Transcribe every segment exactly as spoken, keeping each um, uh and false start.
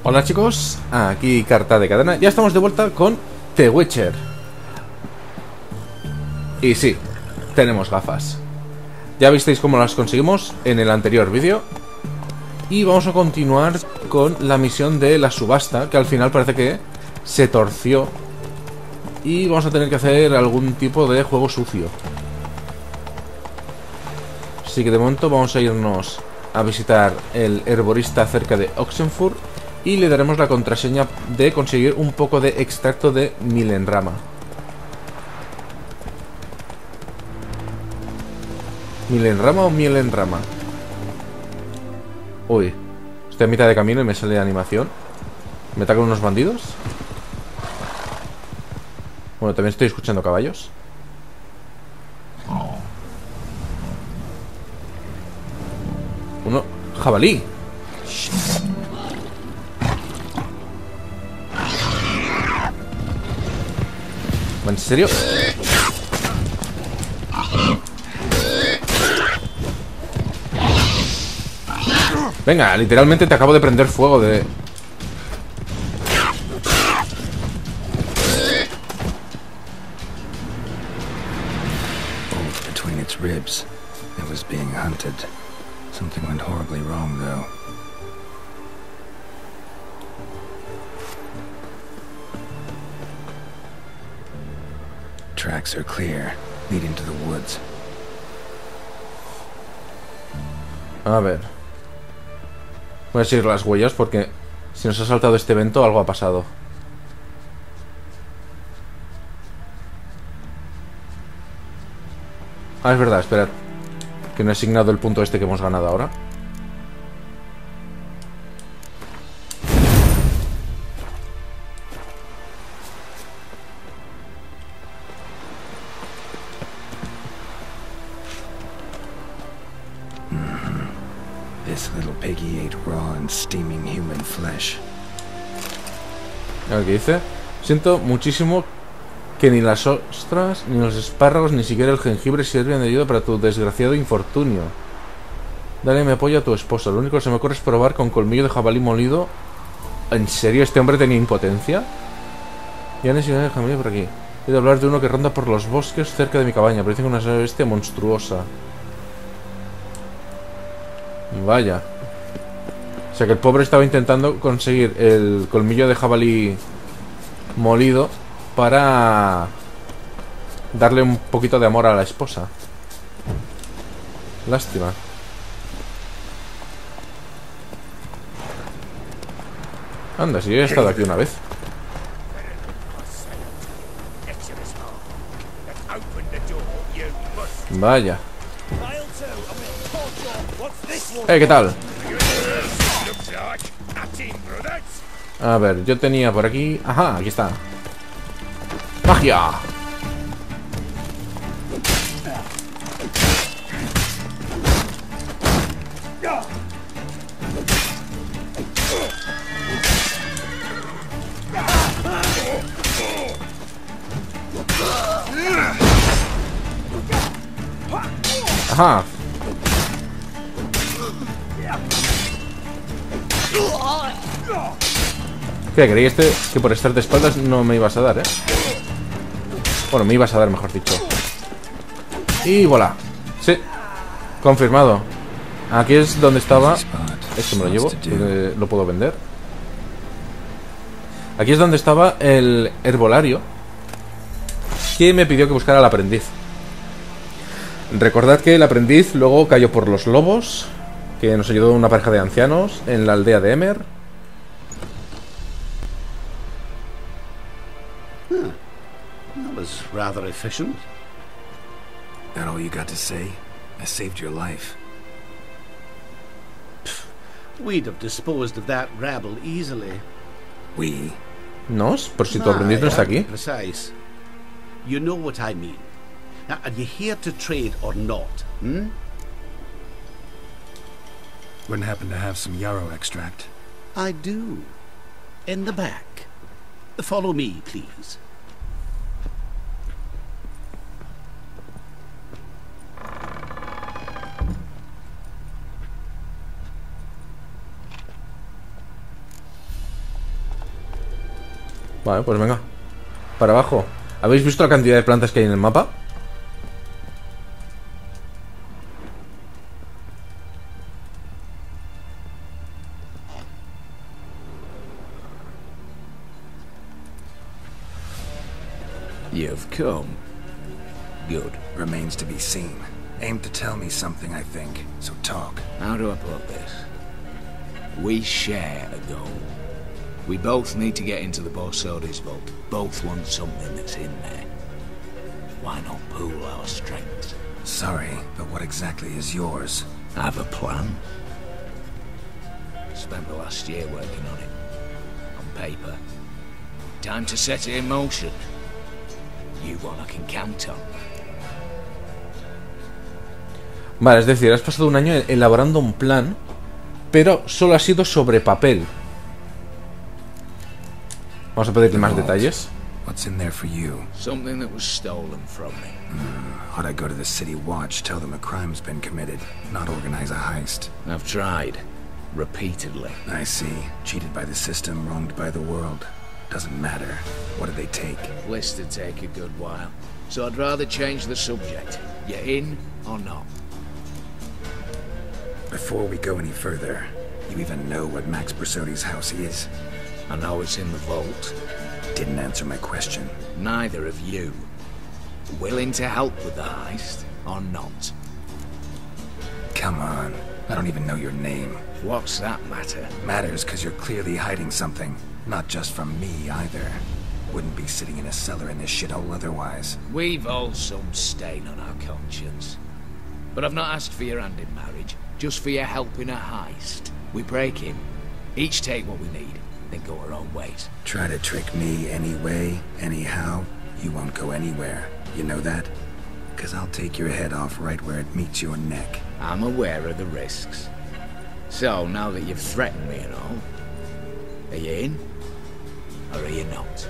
Hola chicos, aquí Carta de Cadena. Ya estamos de vuelta con The Witcher. Y sí, tenemos gafas. Ya visteis cómo las conseguimos en el anterior vídeo. Y vamos a continuar con la misión de la subasta, que al final parece que se torció. Y vamos a tener que hacer algún tipo de juego sucio. Así que de momento vamos a irnos a visitar el herborista cerca de Oxenfurt. Y le daremos la contraseña de conseguir un poco de extracto de Milenrama. ¿Milenrama o Mielenrama? Uy, estoy a mitad de camino y me sale animación. ¿Me atacan unos bandidos? Bueno, también estoy escuchando caballos. Uno, jabalí. ¿En serio? Venga, literalmente te acabo de prender fuego de... Between its ribs, it was being hunted. Something went horribly wrong, though. Tracks are clear, leading to the woods. A ver. Voy a seguir las huellas porque si nos ha saltado este evento, algo ha pasado. Ah, es verdad, esperad. Que no he asignado el punto este que hemos ganado ahora. This little piggy ate raw and steaming human flesh. A ver qué dice. Siento muchísimo que ni las ostras, ni los espárragos, ni siquiera el jengibre sirven de ayuda para tu desgraciado infortunio. Dale mi apoyo a tu esposa. Lo único que se me ocurre es probar con colmillo de jabalí molido. ¿En serio este hombre tenía impotencia? Ya necesito de jabalí por aquí. He de hablar de uno que ronda por los bosques cerca de mi cabaña. Parece una bestia monstruosa. Vaya. O sea que el pobre estaba intentando conseguir el colmillo de jabalí molido para darle un poquito de amor a la esposa. Lástima. Anda, si yo he estado aquí una vez. Vaya. Eh, ¿qué tal? A ver, yo tenía por aquí... Ajá, aquí está. ¡Magia! Ajá. ¿Qué? Creí este que por estar de espaldas no me ibas a dar, ¿eh? Bueno, me ibas a dar, mejor dicho. Y voilà. Sí. Confirmado. Aquí es donde estaba... Esto me lo llevo, eh, lo puedo vender. Aquí es donde estaba el herbolario que me pidió que buscara al aprendiz. Recordad que el aprendiz luego cayó por los lobos, que nos ayudó una pareja de ancianos en la aldea de Emer. Huh. That was rather efficient. That all you got to say? I saved your life. We'd have disposed of that rabble easily. We? ¿Nos? Por si tu aprendiz no está aquí. Precise. You know what I mean. Now, are you here to trade or not? Hmm? Wouldn't happen to have some yarrow extract. I do. In the back. Follow me, please. Vale, pues venga. Para abajo. ¿Habéis visto la cantidad de plantas que hay en el mapa? You've come. Good. Remains to be seen. Aim to tell me something, I think. So talk. How do I put this? We share a goal. We both need to get into the Borsodi's vault. Both want something that's in there. Why not pool our strengths? Sorry, but what exactly is yours? I have a plan. Spent the last year working on it. On paper. Time to set it in motion. You one I can count on. Vale, es decir, has pasado un año elaborando un plan, pero solo ha sido sobre papel. Vamos a pedirle más detalles. What's in there for you? Something that was stolen from me. Mm, ought I go to the city watch, tell them a crime's been committed, not organize a heist? I've tried. Repeatedly. I see. Cheated by the system, wronged by the world. Doesn't matter. What do they take? List would take a good while. So I'd rather change the subject. You in or not? Before we go any further, you even know what Max Borsodi's house is? I know it's in the vault. Didn't answer my question. Neither of you. Willing to help with the heist, or not? Come on. I don't even know your name. What's that matter? Matters because you're clearly hiding something. Not just from me, either. Wouldn't be sitting in a cellar in this shithole otherwise. We've all some stain on our conscience. But I've not asked for your hand in marriage. Just for your help in a heist. We break him. Each take what we need, then go our own ways. Try to trick me anyway, anyhow, you won't go anywhere. You know that? Because I'll take your head off right where it meets your neck. I'm aware of the risks. So, now that you've threatened me and all, are you in? Or are you not?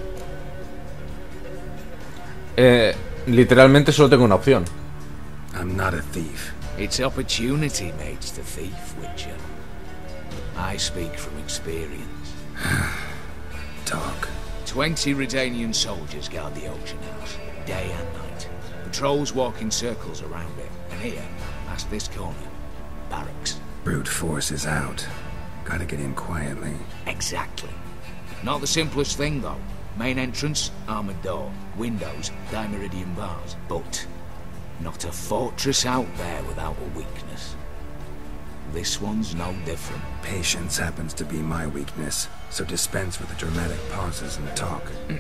Eh, literalmente solo tengo una opción. I'm not a thief. It's opportunity makes the thief, Witcher. I speak from experience. Talk. Twenty Redanian soldiers guard the auction house, day and night. Patrols walk in circles around it, and here, past this corner, barracks. Brute force is out. Gotta get in quietly. Exactly. Not the simplest thing, though. Main entrance, armored door. Windows, dimeridian bars. But not a fortress out there without a weakness. This one's no different. Patience happens to be my weakness, so dispense with the dramatic pauses and talk.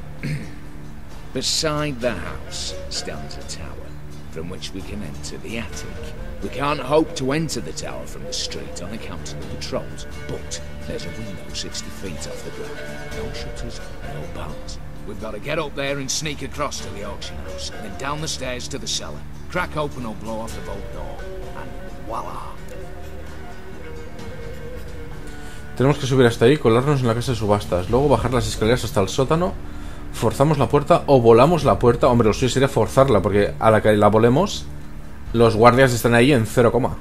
Beside the house stands a tower, from which we can enter the attic. We can't hope to enter the tower from the street on account of the patrols, but there's a window sixty feet off the ground. No shutters, no bars. We've got to get up there and sneak across to the auction house, then down the stairs to the cellar. Crack open or blow off the vault door, and voila. Tenemos que subir hasta ahí, colarnos en la casa de subastas, luego bajar las escaleras hasta el sótano, forzamos la puerta o volamos la puerta. Hombre, lo suyo sería forzarla, porque a la que la volemos, los guardias están ahí en cero coma.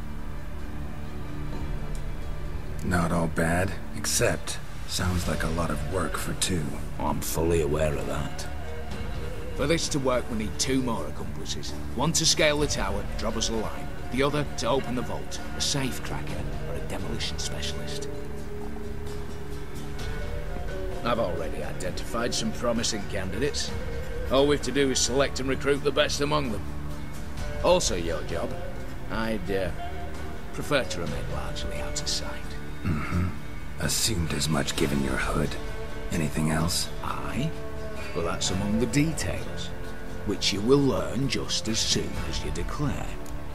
Not all bad, except sounds like a lot of work for two. I'm fully aware of that. For this to work, we need two more accomplices. One to scale the tower, drop us a line. The other to open the vault, a safe cracker or a demolition specialist. I've already identified some promising candidates. All we have to do is select and recruit the best among them. Also your job. I'd uh, prefer to remain largely out of sight. Mm-hmm. Assumed as much given your hood. Anything else? Aye. Well, that's among the details, which you will learn just as soon as you declare.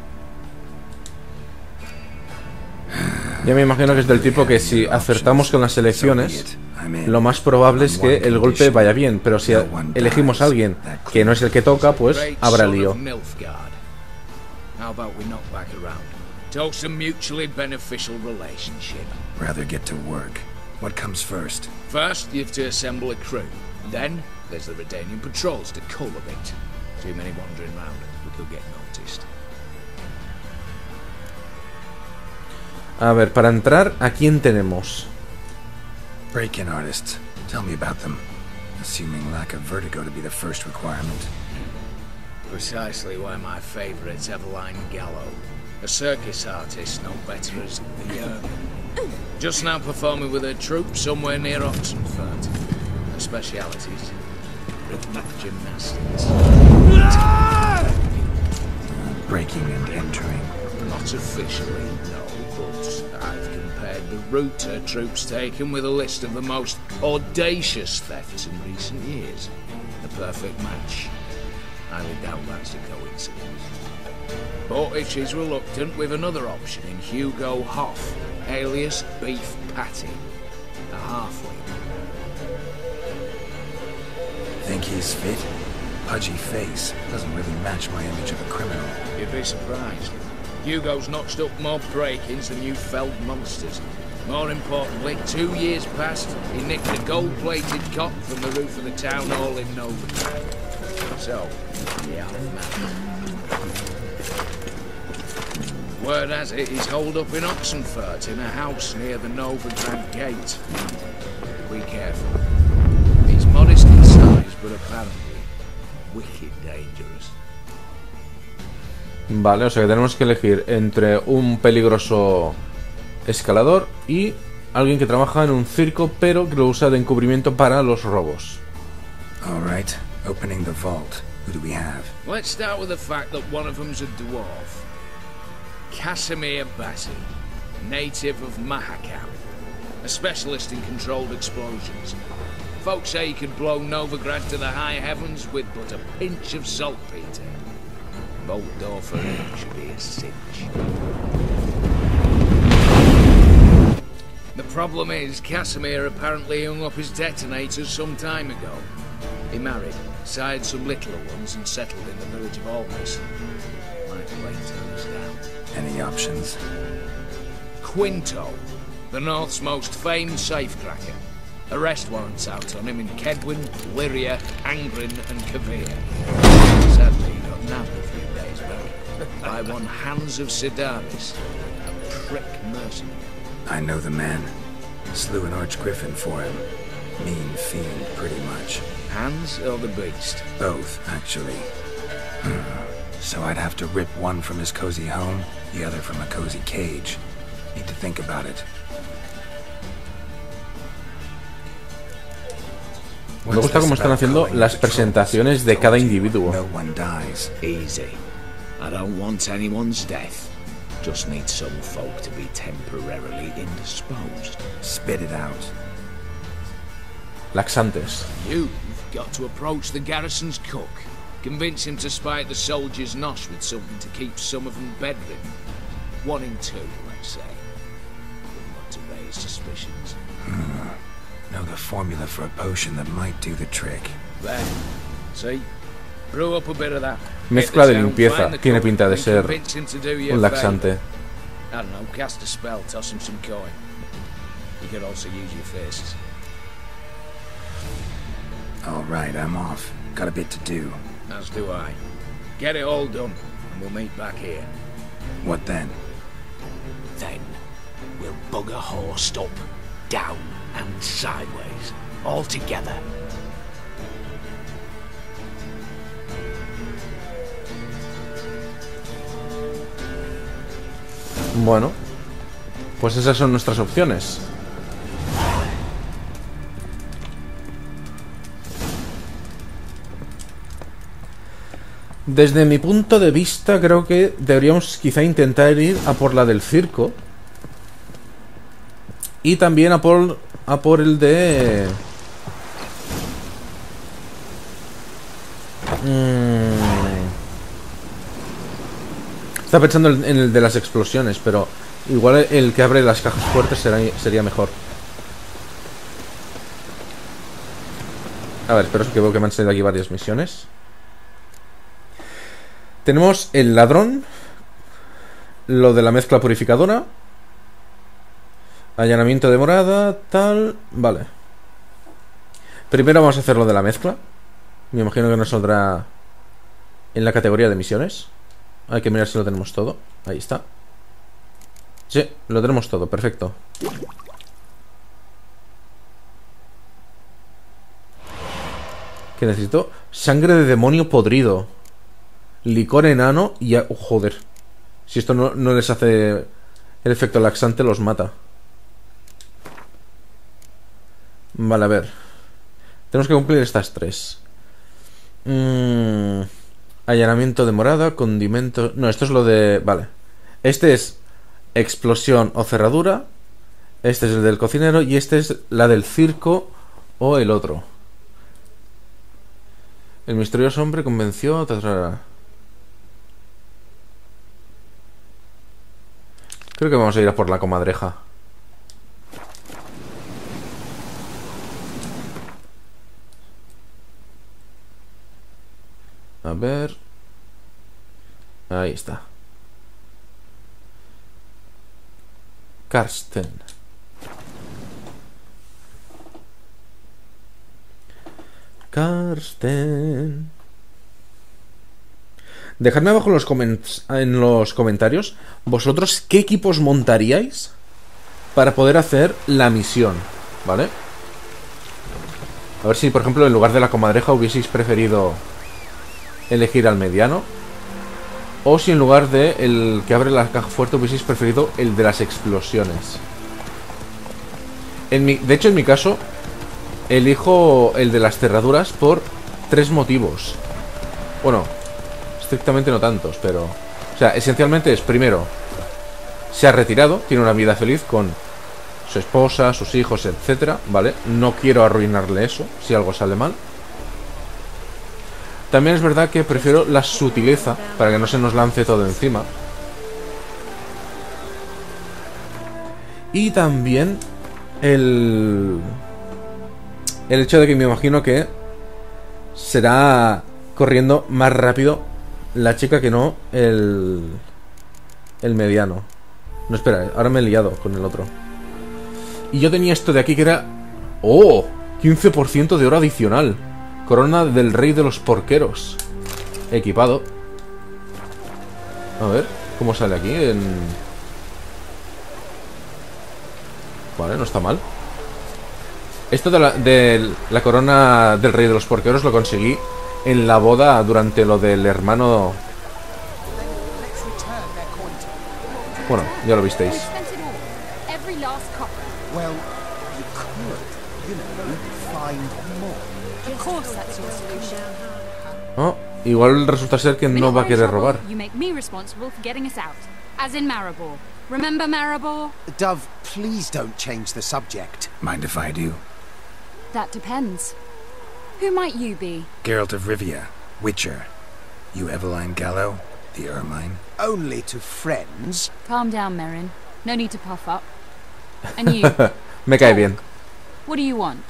Ya me imagino que es del tipo que si acertamos con las elecciones, lo más probable es que el golpe vaya bien, pero si elegimos a alguien que no es el que toca, pues habrá lío. How about we knock back around? Talk some mutually beneficial relationship. Rather get to work. What comes first? First, you have to assemble a crew. Then, there's the Redanian patrols to cultivate. Too many wandering round, we could get noticed. A ver, para entrar, ¿a quién tenemos? Break-in artists. Tell me about them. assuming lack of vertigo to be the first requirement. Precisely why my favourite's Eveline Gallo, a circus artist no better as the, uh, just now performing with her troupe somewhere near Oxenfurt. Her specialities, rhythmic gymnastics. Breaking and entering. Not officially, no, but I've compared the route her troope's taken with a list of the most audacious thefts in recent years. The perfect match. I would doubt that's a coincidence. But if she's reluctant, we've another option in Hugo Hoff, alias Beef Patty, a halfling. Think he's fit? Pudgy face doesn't really match my image of a criminal. You'd be surprised. Hugo's notched up more break-ins than you felled monsters. More importantly, two years past, he nicked a gold-plated cot from the roof of the town hall in Novigrad. So, yeah, man. Word has it he's holed up in Oxenfurt in a house near the Novigrad gate. Be careful. He's modest in size, but apparently wicked dangerous. Vale, o sea que tenemos que elegir entre un peligroso escalador y alguien que trabaja en un circo, pero que lo usa de encubrimiento para los robos. All right, opening the vault. Who do we have? Let's start with the fact that one of them's a dwarf. Casimir Bassi, native of Mahakam, a specialist in controlled explosions. Folks say he could blow Novigrad to the high heavens with but a pinch of saltpeter. Bolt door for him should be a cinch. The problem is, Casimir apparently hung up his detonators some time ago. He married, sired some littler ones, and settled in the village of Almas. My plane was down. Any options? Quinto, the North's most famed safecracker. Arrest warrants out on him in Kedwin, Lyria, Angrin, and Kavir. Sadly, he got nabbed a few days back by one Hans of Sidaris, a prick mercenary. I know the man. Slew an archgriffin for him. Mean fiend, pretty much. Hans or the beast? Both, actually. So I'd have to rip one from his cozy home, the other from a cozy cage. Need to think about it. Me gusta cómo están haciendo las presentaciones de cada individuo. No one dies. Easy. I don't want anyone's death. Just need some folk to be temporarily indisposed. Spit it out. Laxantes. You've got to approach the garrison's cook. Convince him to spite the soldiers' nosh with something to keep some of them bedridden. One in two, let's say. But not to raise suspicions. Hmm. Know the formula for a potion that might do the trick. There. See? Brew up a bit of that. Mezcla de limpieza. Tiene pinta de ser un laxante. I don't know, cast a spell, toss him some coin. You could also use your fists. All right, I'm off. Got a bit to do. As do I. Get it all done, and we'll meet back here. What then? Then, we'll bugger horsed up, down and sideways, all together. Bueno, pues esas son nuestras opciones. Desde mi punto de vista, creo que deberíamos quizá intentar ir a por la del circo. Y también a por, a por el de... Mm. Estaba pensando en el de las explosiones, pero igual el que abre las cajas fuertes será, sería mejor. A ver, espero que veo que me han salido aquí varias misiones. Tenemos el ladrón, lo de la mezcla purificadora, allanamiento de morada, tal... Vale. Primero vamos a hacer lo de la mezcla. Me imagino que nos saldrá en la categoría de misiones. Hay que mirar si lo tenemos todo. Ahí está. Sí, lo tenemos todo, perfecto. ¿Qué necesito? Sangre de demonio podrido, licor enano y... A... Oh, joder. Si esto no, no les hace el efecto laxante, los mata. Vale, a ver. Tenemos que cumplir estas tres. Mm, allanamiento de morada, condimento... No, esto es lo de... Vale. Este es explosión o cerradura. Este es el del cocinero. Y este es la del circo o el otro. El misterioso hombre convenció... Creo que vamos a ir a por la comadreja. A ver. Ahí está. Karsten. Karsten. Dejadme abajo en los, en los comentarios vosotros qué equipos montaríais para poder hacer la misión, ¿vale? A ver si, por ejemplo, en lugar de la comadreja hubieseis preferido elegir al mediano, o si en lugar de el que abre la caja fuerte hubieseis preferido el de las explosiones. En mi, de hecho, en mi caso, elijo el de las cerraduras por tres motivos. Bueno, estrictamente no tantos, pero... O sea, esencialmente es, primero, se ha retirado, tiene una vida feliz con su esposa, sus hijos, etcétera, ¿vale? No quiero arruinarle eso, si algo sale mal. También es verdad que prefiero la sutileza, para que no se nos lance todo encima. Y también el... El hecho de que me imagino que será corriendo más rápido la chica que no el... El mediano. No, espera, ahora me he liado con el otro. Y yo tenía esto de aquí que era... ¡Oh! quince por ciento de oro adicional. Corona del rey de los porqueros. Equipado. A ver, ¿cómo sale aquí? En... Vale, no está mal. Esto de la, de la corona del rey de los porqueros lo conseguí en la boda durante lo del hermano... Bueno, ya lo visteis. Oh, igual resulta ser que no va a querer robar. Remember Maribor? Dove, please don't change the subject. Mind if I do? That depends. Who might you be? Geralt of Rivia, Witcher. You Eveline Gallo, the Ermine? Only to friends. Calm down, Merrin. No need to puff up. And you? Me cae bien. What do you want?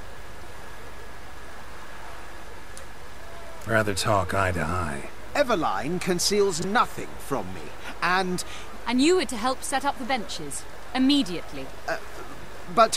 Rather talk eye to eye. Eveline conceals nothing from me, and... And you were to help set up the benches. Immediately. Uh, but...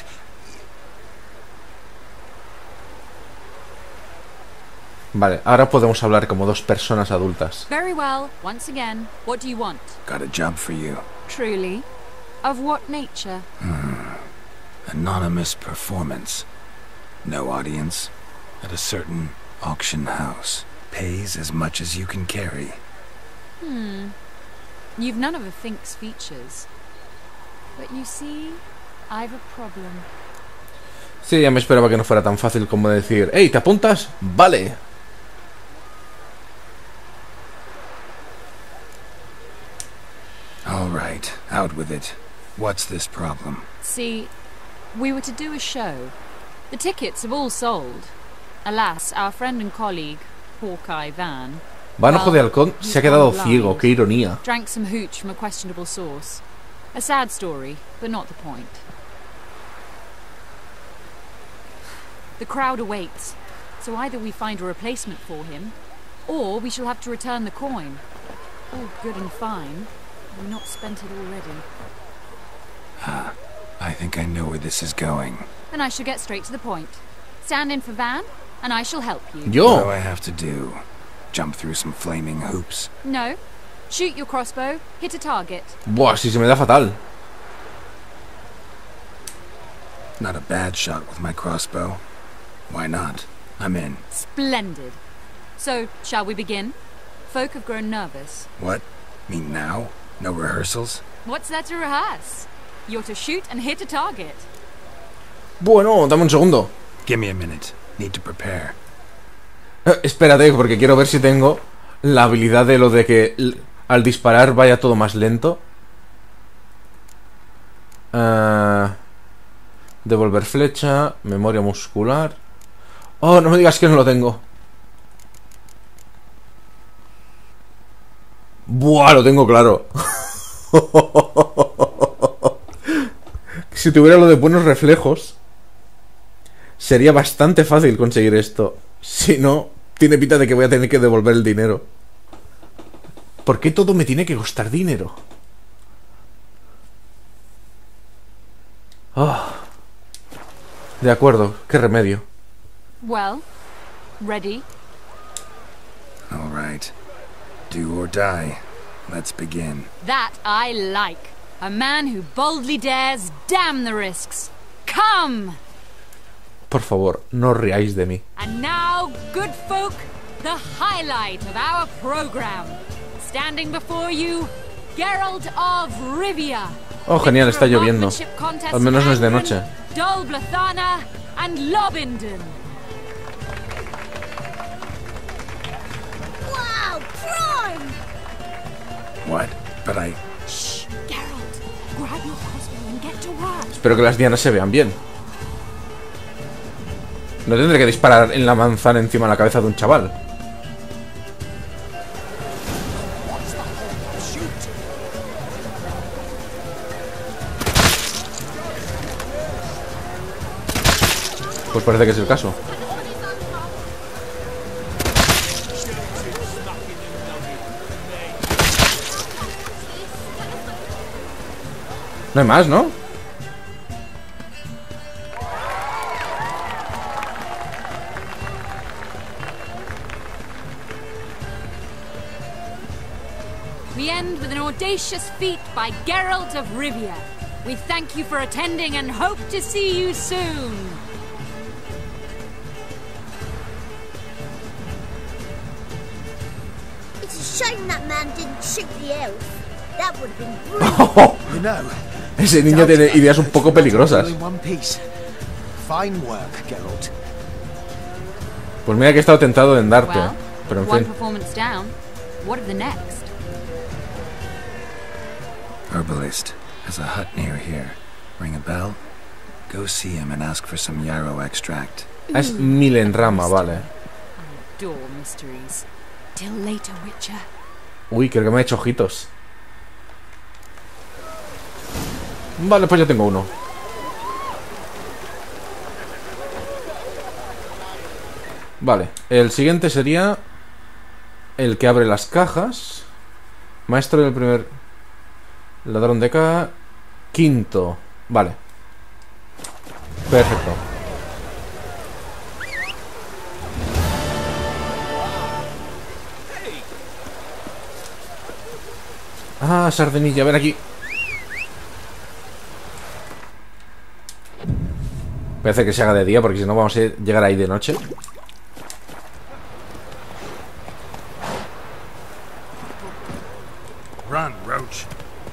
Vale, ahora podemos hablar como dos personas adultas. Very well. Once again, what do you want? Got a job for you. Truly? Of what nature? Hmm. Anonymous performance. No audience. At a certain auction house. Pays as much as you can carry. Hmm. You've none of a Fink's features. But you see, I've a problem. Sí, ya me esperaba que no fuera tan fácil como decir, ¡Hey, ¿te apuntas? ¡Vale! All right, out with it. What's this problem? See, we were to do a show. The tickets have all sold. Alas, our friend and colleague, Hawkeye Van... Vanojo de Halcón se ha quedado ciego, qué ironía. Drank some hooch from a questionable source. A sad story, but not the point. The crowd awaits, so either we find a replacement for him, or we shall have to return the coin. All good and fine, we've not spent it already. Ah, I think I know where this is going. Then I shall get straight to the point. Stand in for Van, and I shall help you. Yo. What do I have to do? Jump through some flaming hoops? No. Shoot your crossbow, hit a target. Buah, si se me da fatal. Not a bad shot with my crossbow. Why not? I'm in. Splendid. So, shall we begin? Folk have grown nervous. What? Me now? No rehearsals? What's there to rehearse? You're to shoot and hit a target. Bueno, dame un segundo. Give me a minute. Need to prepare. Eh, espérate, porque quiero ver si tengo la habilidad de lo de que l- al disparar vaya todo más lento. Uh, devolver flecha, memoria muscular. Oh, no me digas que no lo tengo. Buah, lo tengo claro. Si tuviera lo de buenos reflejos, sería bastante fácil conseguir esto. Si no, tiene pinta de que voy a tener que devolver el dinero. ¿Por qué todo me tiene que costar dinero? Oh. De acuerdo, qué remedio. Well, ready? All right. Do or die. Let's begin. That I like. A man who boldly dares, damn the risks. Come! Por favor, no os riáis de mí. And now, good folk, the highlight of our program. Standing before you, Geralt of Rivia. Oh, genial, está lloviendo. Al menos no es de noche. Dol Blathana and Lobindon. Wow, prime! What? But I... Shh, Geralt. Grab your crossbow and get to work. Espero que las dianas se vean bien. No tendré que disparar en la manzana encima de la cabeza de un chaval. Pues parece que es el caso. No hay más, ¿no? We end with an audacious feat by Geralt of Rivia. We thank you for attending and hope to see you soon. It's a shame that man didn't shoot the elf. That would have been brilliant. You know, Ese niño tiene ideas un poco peligrosas. in one piece. Fine work, Geralt. Pues mira que he estado tentado en darte. Well, Pero en one fin. performance down. What of the next? Herbalist has a hut near here. Ring a bell? Go see him and ask for some yarrow extract. Es Milenrama, vale. I adore mysteries. Till later, Witcher. Uy, creo que me ha hecho ojitos. Vale, pues ya tengo uno. Vale, el siguiente sería el que abre las cajas. Maestro del primer ladrón de caja. Quinto. Vale. Perfecto. Ah, Sardenilla, ven aquí. Parece que se haga de día porque si no vamos a llegar ahí de noche. Run, Roach.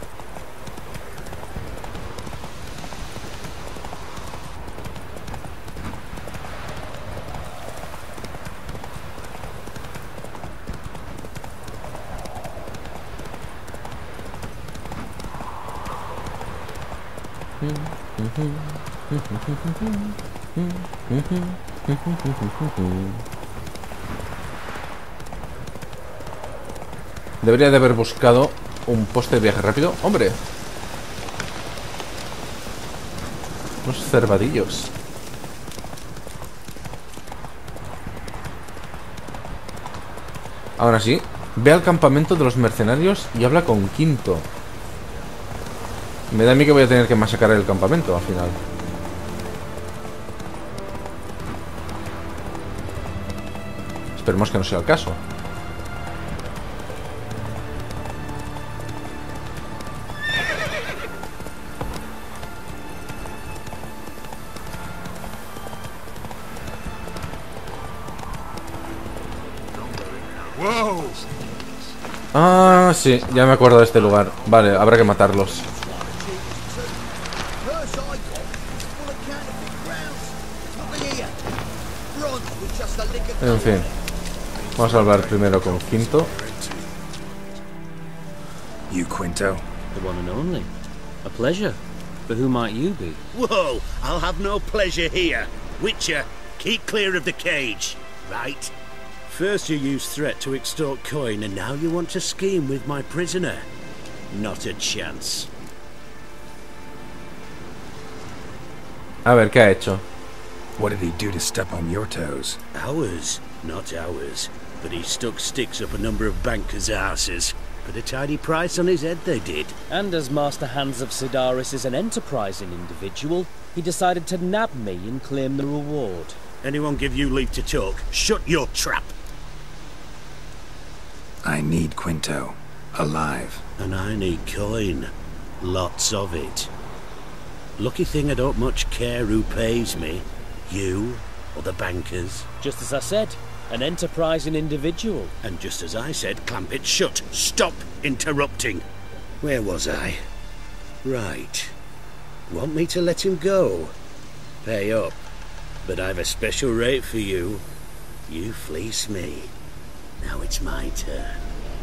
Debería de haber buscado un poste de viaje rápido. ¡Hombre! Unos cervadillos. Ahora sí, ve al campamento de los mercenarios y habla con Quinto. Me da a mí que voy a tener que masacrar el campamento al final. Esperemos que no sea el caso. Ah, sí, ya me acuerdo de este lugar. Vale, habrá que matarlos. En fin. Vamos a hablar primero con Quinto. You, Quinto? The one and only. A pleasure. But who might you be? Whoa, I'll have no pleasure here. Witcher, keep clear of the cage, right? First you used threat to extort coin, and now you want to scheme with my prisoner. Not a chance. A ver, ¿qué ha hecho? What did he do to step on your toes? Ours, not ours. But he stuck sticks up a number of bankers' asses. Put a tidy price on his head, they did. And as Master Hans of Sidaris is an enterprising individual, he decided to nab me and claim the reward. Anyone give you leave to talk? Shut your trap! I need Quinto. Alive. And I need coin. Lots of it. Lucky thing I don't much care who pays me. You or the bankers. Just as I said, an enterprising individual. And just as I said, clamp it shut. Stop interrupting. Where was I? Right. Want me to let him go? Pay up. But I've a special rate for you. You fleece me. Now it's my turn.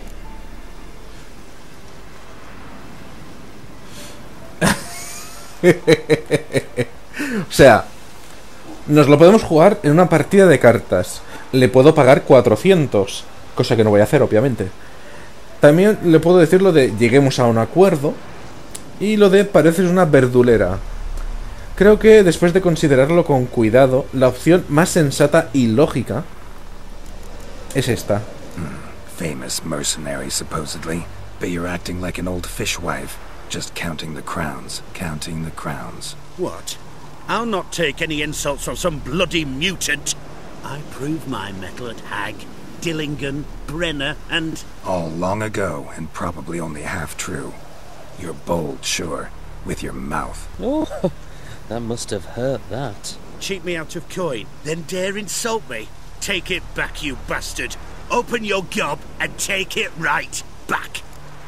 O sea, nos lo podemos jugar en una partida de cartas. Le puedo pagar cuatrocientos, cosa que no voy a hacer, obviamente. También le puedo decir lo de lleguemos a un acuerdo y lo de pareces una verdulera. Creo que después de considerarlo con cuidado, la opción más sensata y lógica es esta. Mm, famous mercenary, supposedly. But you're acting like an old fishwife. Just counting the crowns. Counting the crowns. What? I'll not take any insults from some bloody mutant. I proved my mettle at Hag, Dillingen, Brenner, and... all long ago, and probably only half true. You're bold, sure. With your mouth. Oh, that must have hurt, that. Cheat me out of coin, then dare insult me. Take it back, you bastard. Open your gob and take it right back.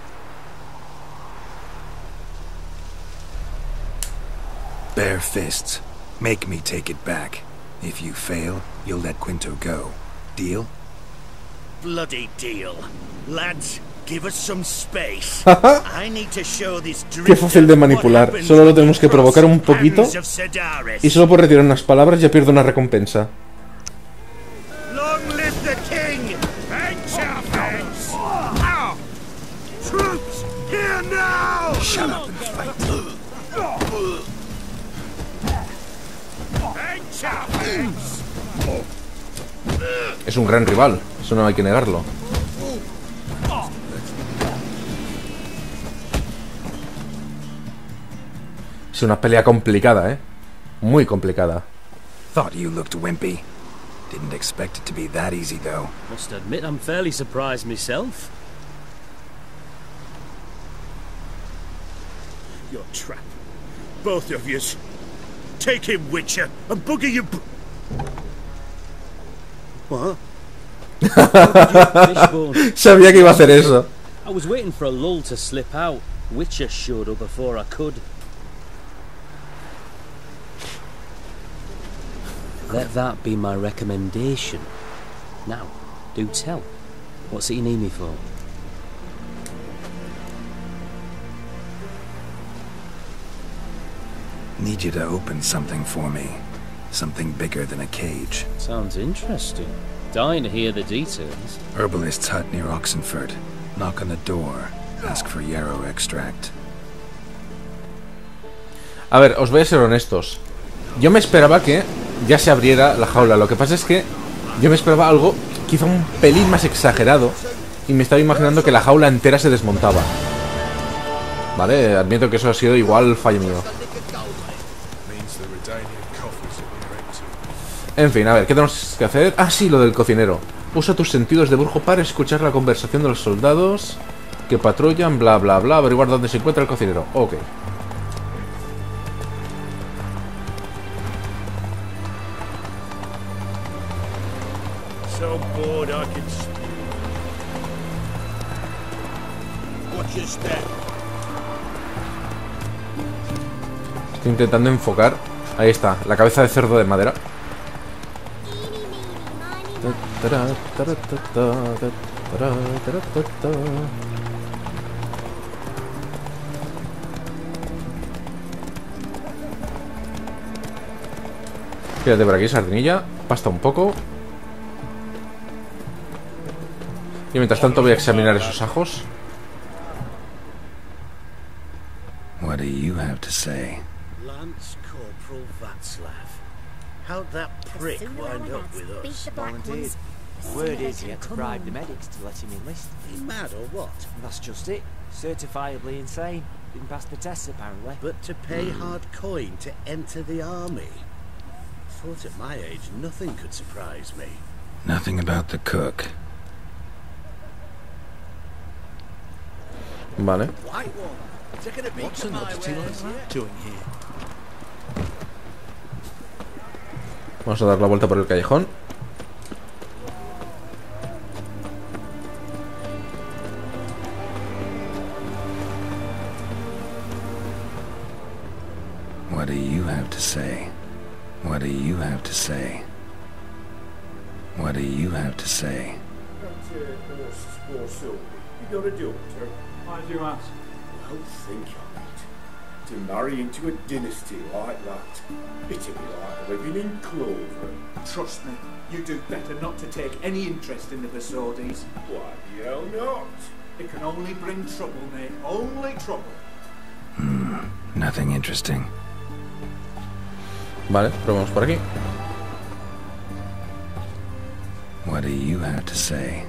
Bare fists. Make me take it back. If you fail, you'll let Quinto go. Deal? Bloody deal. Lads, give us some space. I need to show this Qué fácil de manipular. Solo lo tenemos que provocar un poquito y solo por retirar unas palabras ya pierdo una recompensa. Long live the king! Troops, here now! Shut up and fight. Es un gran rival, eso no hay que negarlo. Es una pelea complicada, ¿eh? Muy complicada. Thought you looked wimpy. Didn't expect it to be that easy, though. Must admit I'm fairly surprised myself. Your trap. Both of yous. Take him, Witcher, and bugger your... What? Sabía que iba a hacer eso. I was waiting for a lull to slip out. Witcher showed up before I could. Let that be my recommendation. Now, do tell. What's it you need me for? Need you to open something for me. Something bigger than a cage. Sounds interesting. Dying to hear the details. Herbalist's hut near Oxenford. Knock on the door. Ask for yarrow extract. A ver, os voy a ser honestos. Yo me esperaba que ya se abriera la jaula. Lo que pasa es que yo me esperaba algo quizá un pelín más exagerado y me estaba imaginando que la jaula entera se desmontaba. Vale, admito que eso ha sido igual fallo mío. En fin, a ver, ¿qué tenemos que hacer? Ah, sí, lo del cocinero. Usa tus sentidos de brujo para escuchar la conversación de los soldados que patrullan, bla, bla, bla. Averiguar dónde se encuentra el cocinero. Ok. So bored I can... Estoy intentando enfocar. Ahí está, la cabeza de cerdo de madera. Quédate por aquí, sardinilla. Pasta un poco. Y mientras tanto voy a examinar esos ajos. What do you have to say? Lance Corporal Václav. How'd that prick wind up with us? Volunteered. Word is he had to bribe the medics to let him enlist. He mad or what? That's just it. Certifiably insane. Didn't pass the tests apparently. But to pay hard coin to enter the army? Thought at my age nothing could surprise me. Nothing about the cook. Vale. What's an oddity like that doing here? Vamos a dar la vuelta por el callejón. What do you have to say? What do you have to say? What do you have to say? You got a doctor? Why do you ask? Well, think of it. To marry into a dynasty like that, it'd be like living in clover. Trust me, you do better not to take any interest in the Besodis. Why the hell not? It can only bring trouble, mate. Only trouble. Hmm, nothing interesting. Vale, probamos por aquí. What do you have to say?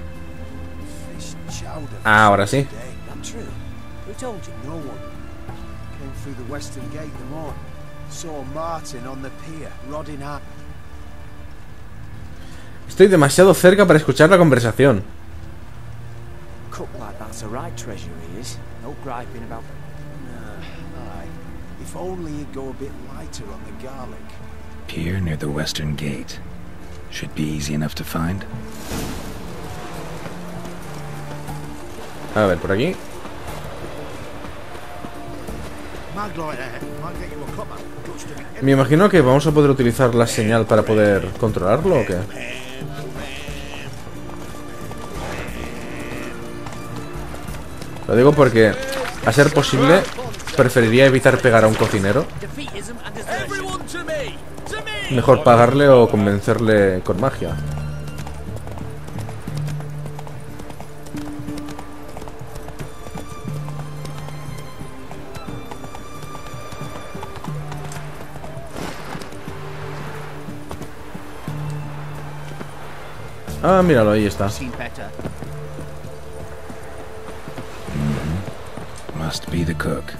Ah, ahora sí. That true? Who told you? No one. Came through the western gate the morning. Saw Martin on the pier, rodding out. Estoy demasiado cerca para escuchar la conversación. Cook like that's a right treasure he is. No griping about. Nah, aye. If only he'd go a bit lighter on the garlic. Pier near the western gate. Should be easy enough to find. A ver, por aquí. Me imagino que vamos a poder utilizar la señal para poder controlarlo, ¿o qué? Lo digo porque, a ser posible, preferiría evitar pegar a un cocinero. Mejor pagarle o convencerle con magia. Ah, míralo, ahí está. Mm-hmm. Must be the cook.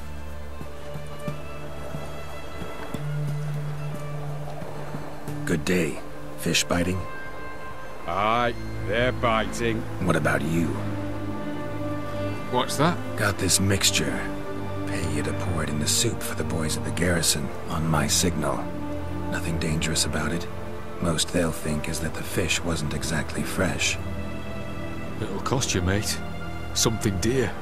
Good day. Fish biting? Aye, they're biting. What about you? What's that? Got this mixture. Pay you to pour it in the soup for the boys at the garrison, on my signal. Nothing dangerous about it. Most they'll think is that the fish wasn't exactly fresh. It'll cost you, mate. Something dear.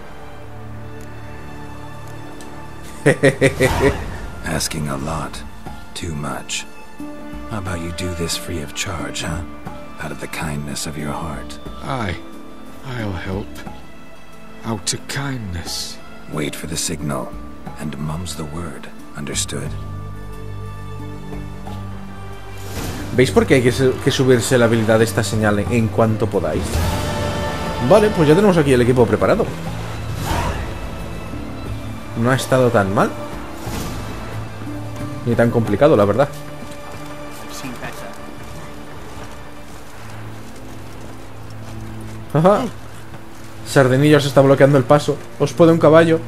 Asking a lot. Too much. How about you do this free of charge, huh? Out of the kindness of your heart. Aye. I'll help. Out of kindness. Wait for the signal. And mum's the word. Understood? ¿Veis por qué hay que, que subirse la habilidad de esta señal en cuanto podáis? Vale, pues ya tenemos aquí el equipo preparado. No ha estado tan mal. Ni tan complicado, la verdad. Ajá. Sardinilla os está bloqueando el paso. Os puede un caballo.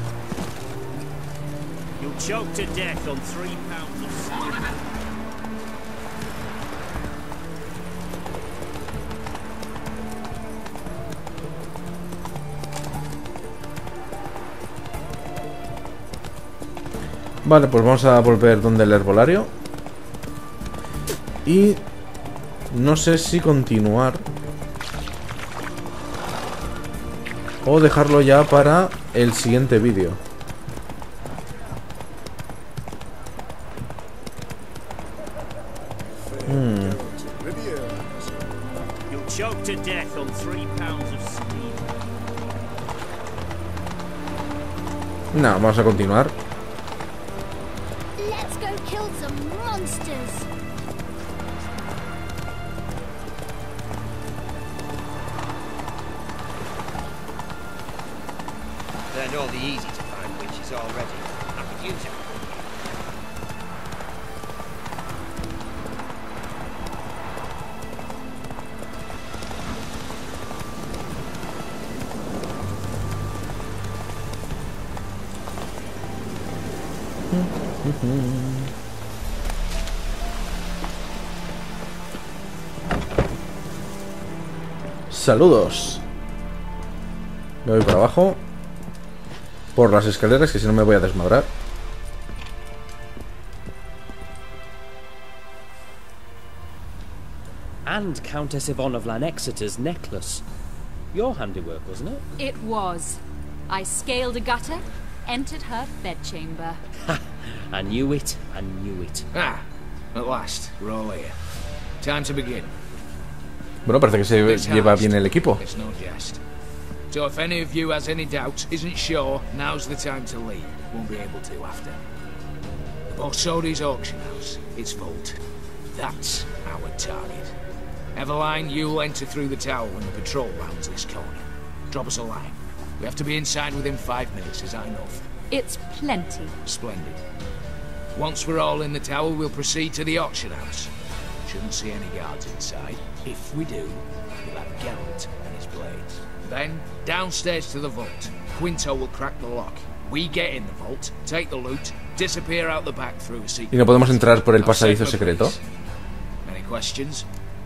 Vale, pues vamos a volver donde el herbolario. Y no sé si continuar o dejarlo ya para el siguiente vídeo. Hmm. No, vamos a continuar. Let's go kill some monsters. Learned all the easy to find witches already. I could use it. Saludos. Me voy para abajo. Por las escaleras, que si no me voy a desmadrar. And Countess Yvonne of Lanexeter's necklace. Your handiwork, wasn't it? It was. I scaled a gutter, entered her bedchamber. Ha! I knew it, I knew it. Ah, at last, we're all here. Time to begin. Bueno, parece que se lleva bien el equipo. It's no jest. So if any of you has any doubts, isn't sure, now's the time to leave. Won't be able to after. Borsodi's auction house, its vault. That's our target. Eveline, you'll enter through the tower when the patrol rounds this corner. Drop us a line. We have to be inside within five minutes, is that enough? It's plenty. Splendid. Once we're all in the tower, we'll proceed to the auction house. Shouldn't see any guards inside. If we do, we'll have Geralt and his blades. Then, downstairs to the vault. Quinto will crack the lock. We get in the vault, take the loot, disappear out the back through a secret. ¿Y no podemos entrar por el pasadizo secreto? Any questions?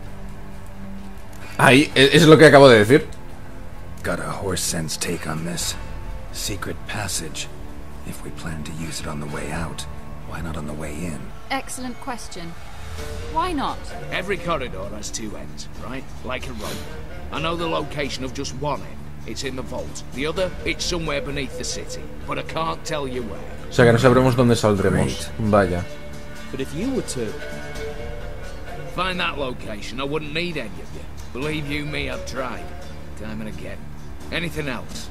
Ahí, es lo que acabo de decir. Got a horse sense take on this. Secret passage. If we plan to use it on the way out, why not on the way in? Excellent question. Why not? Every corridor has two ends, right? Like a rope. I know the location of just one end. It's in the vault. The other, it's somewhere beneath the city. But I can't tell you where. O sea que no sabremos dónde saldremos. Vaya. But if you were to find that location, I wouldn't need any of you. Believe you me, I've tried. Time and again. Anything else?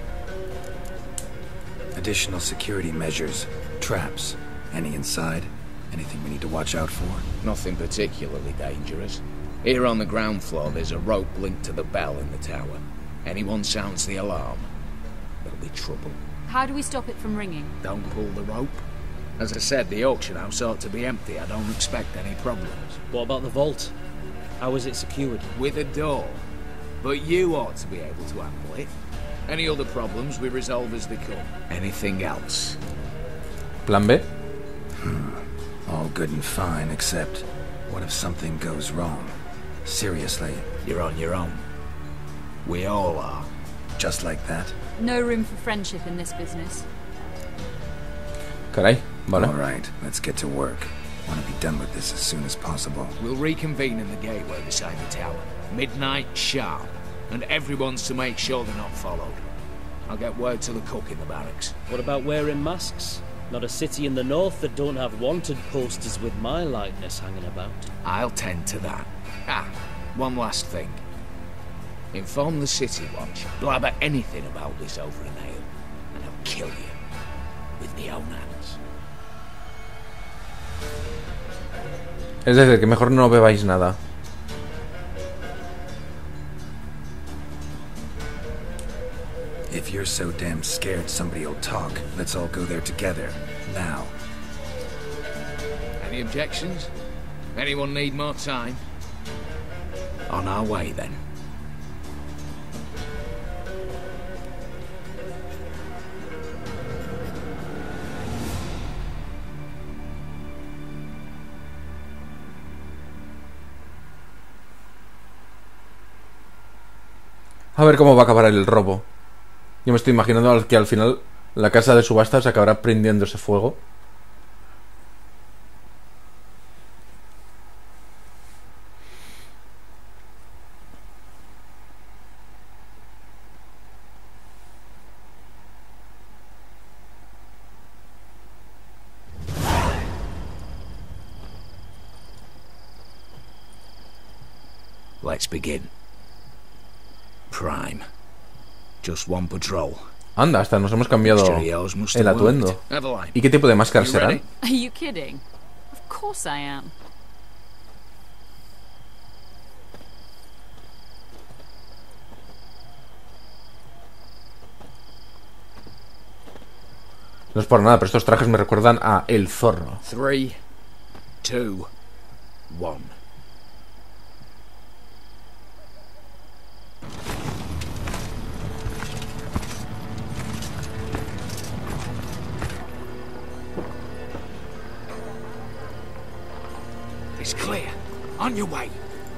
Additional security measures. Traps. Any inside? Anything we need to watch out for? Nothing particularly dangerous. Here on the ground floor, there's a rope linked to the bell in the tower. Anyone sounds the alarm, there'll be trouble. How do we stop it from ringing? Don't pull the rope. As I said, the auction house ought to be empty. I don't expect any problems. What about the vault? How is it secured? With a door. But you ought to be able to handle it. Any other problems we resolve as they come. Anything else? Plan B? Hmm. All good and fine, except what if something goes wrong? Seriously. You're on your own. We all are. Just like that? No room for friendship in this business. Caray, vale. All right, let's get to work. Want to be done with this as soon as possible. We'll reconvene in the gateway beside the tower. Midnight sharp. And everyone's to make sure they're not followed. I'll get word to the cook in the barracks. What about wearing masks? Not a city in the north that don't have wanted posters with my likeness hanging about. I'll tend to that. Ah, one last thing. Inform the City Watch. Blabber anything about this over an ale, and I'll kill you with my own hands. Es decir, que mejor no bebáis nada. If you're so damn scared somebody'll talk, let's all go there together. Now. Any objections? Anyone need more time? On our way, then. A ver cómo va a acabar el robo. Yo me estoy imaginando que al final la casa de subastas acabará prendiéndose fuego. Let's begin. Prime. Just one patrol. Anda, hasta nos hemos cambiado el atuendo. ¿Y qué tipo de máscaras serán? Are you kidding? Of course I am. No es por nada, pero estos trajes me recuerdan a El Zorro. Three, two, one. It's clear. On your way.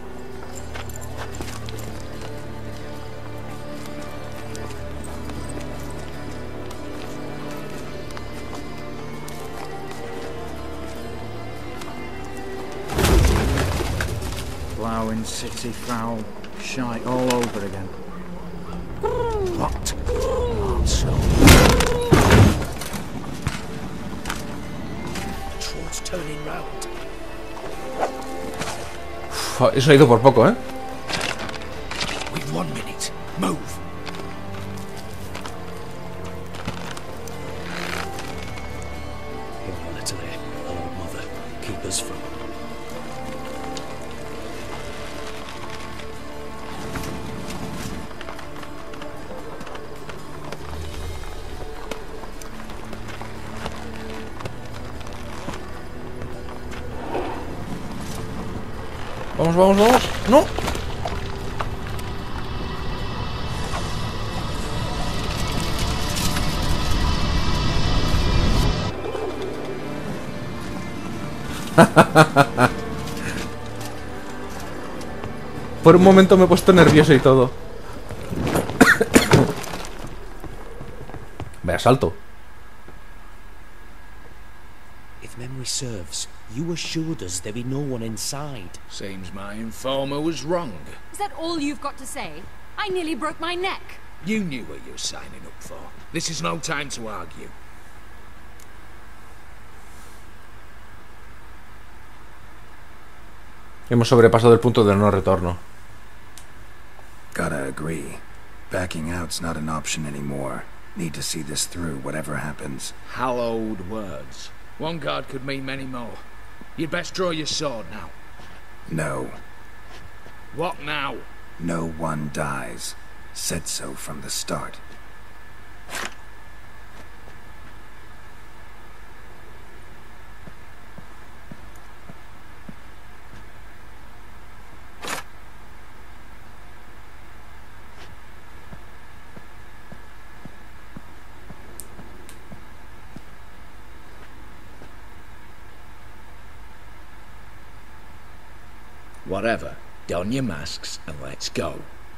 Ploughing city foul, shite all over again. What? Also. Troll's turning round. Uf, eso ha ido por poco, ¿eh? We've one minute. Move. Here, let her there. Oh, mother, keep us from. Vamos, vamos, vamos. ¡No! Por un momento me he puesto nervioso y todo. Vaya salto. If memory serves, you assured us there be no one inside. Seems my informer was wrong. Is that all you've got to say? I nearly broke my neck. You knew what you were signing up for. This is no time to argue. Hemos sobrepasado el punto del no retorno. Gotta agree. Backing out's not an option anymore. Need to see this through, whatever happens. Hallowed words. One guard could mean many more. You'd best draw your sword now. No. What now? No one dies. Said so from the start. Whatever. Don your masks and let's go.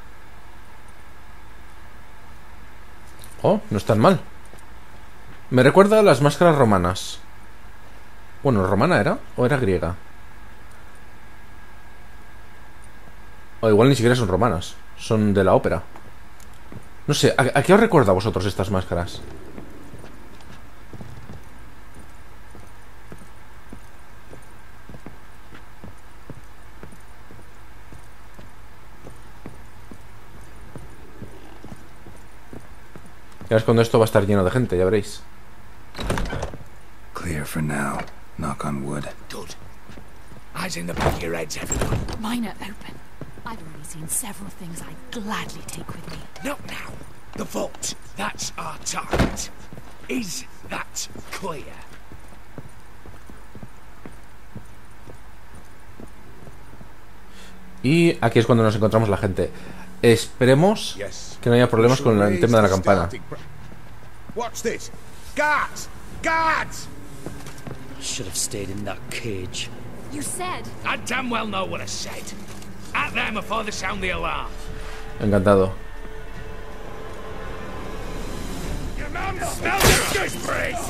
Oh, no es tan mal. Me recuerda a las máscaras romanas. Bueno, ¿romana era? ¿O era griega? O igual ni siquiera son romanas. Son de la ópera. No sé, ¿a, a qué os recuerda a vosotros estas máscaras? Ya ves cuando esto va a estar lleno de gente, ya veréis. Clear for now. Knock on wood. Good. Eyes in the back of your heads, everyone. Mine are open. I've already seen several things I'd gladly take with me. Not now. The vault. That's our target. Is that clear? Y aquí es cuando nos encontramos la gente. Esperemos que no haya problemas con el tema de la campana. Watch this. Guards! Guards! Should have stayed in that cage. You said. I damn well know what I said. At them before they sound the alarm. Encantado. Your mom smells the disgrace.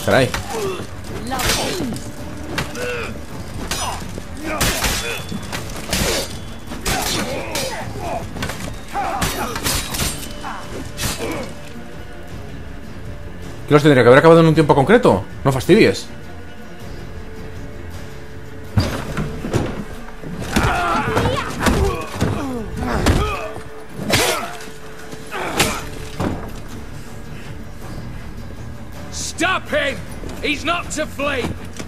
Caray. ¿Qué los tendría que haber acabado en un tiempo concreto? No fastidies. Stop him! He's not to flee!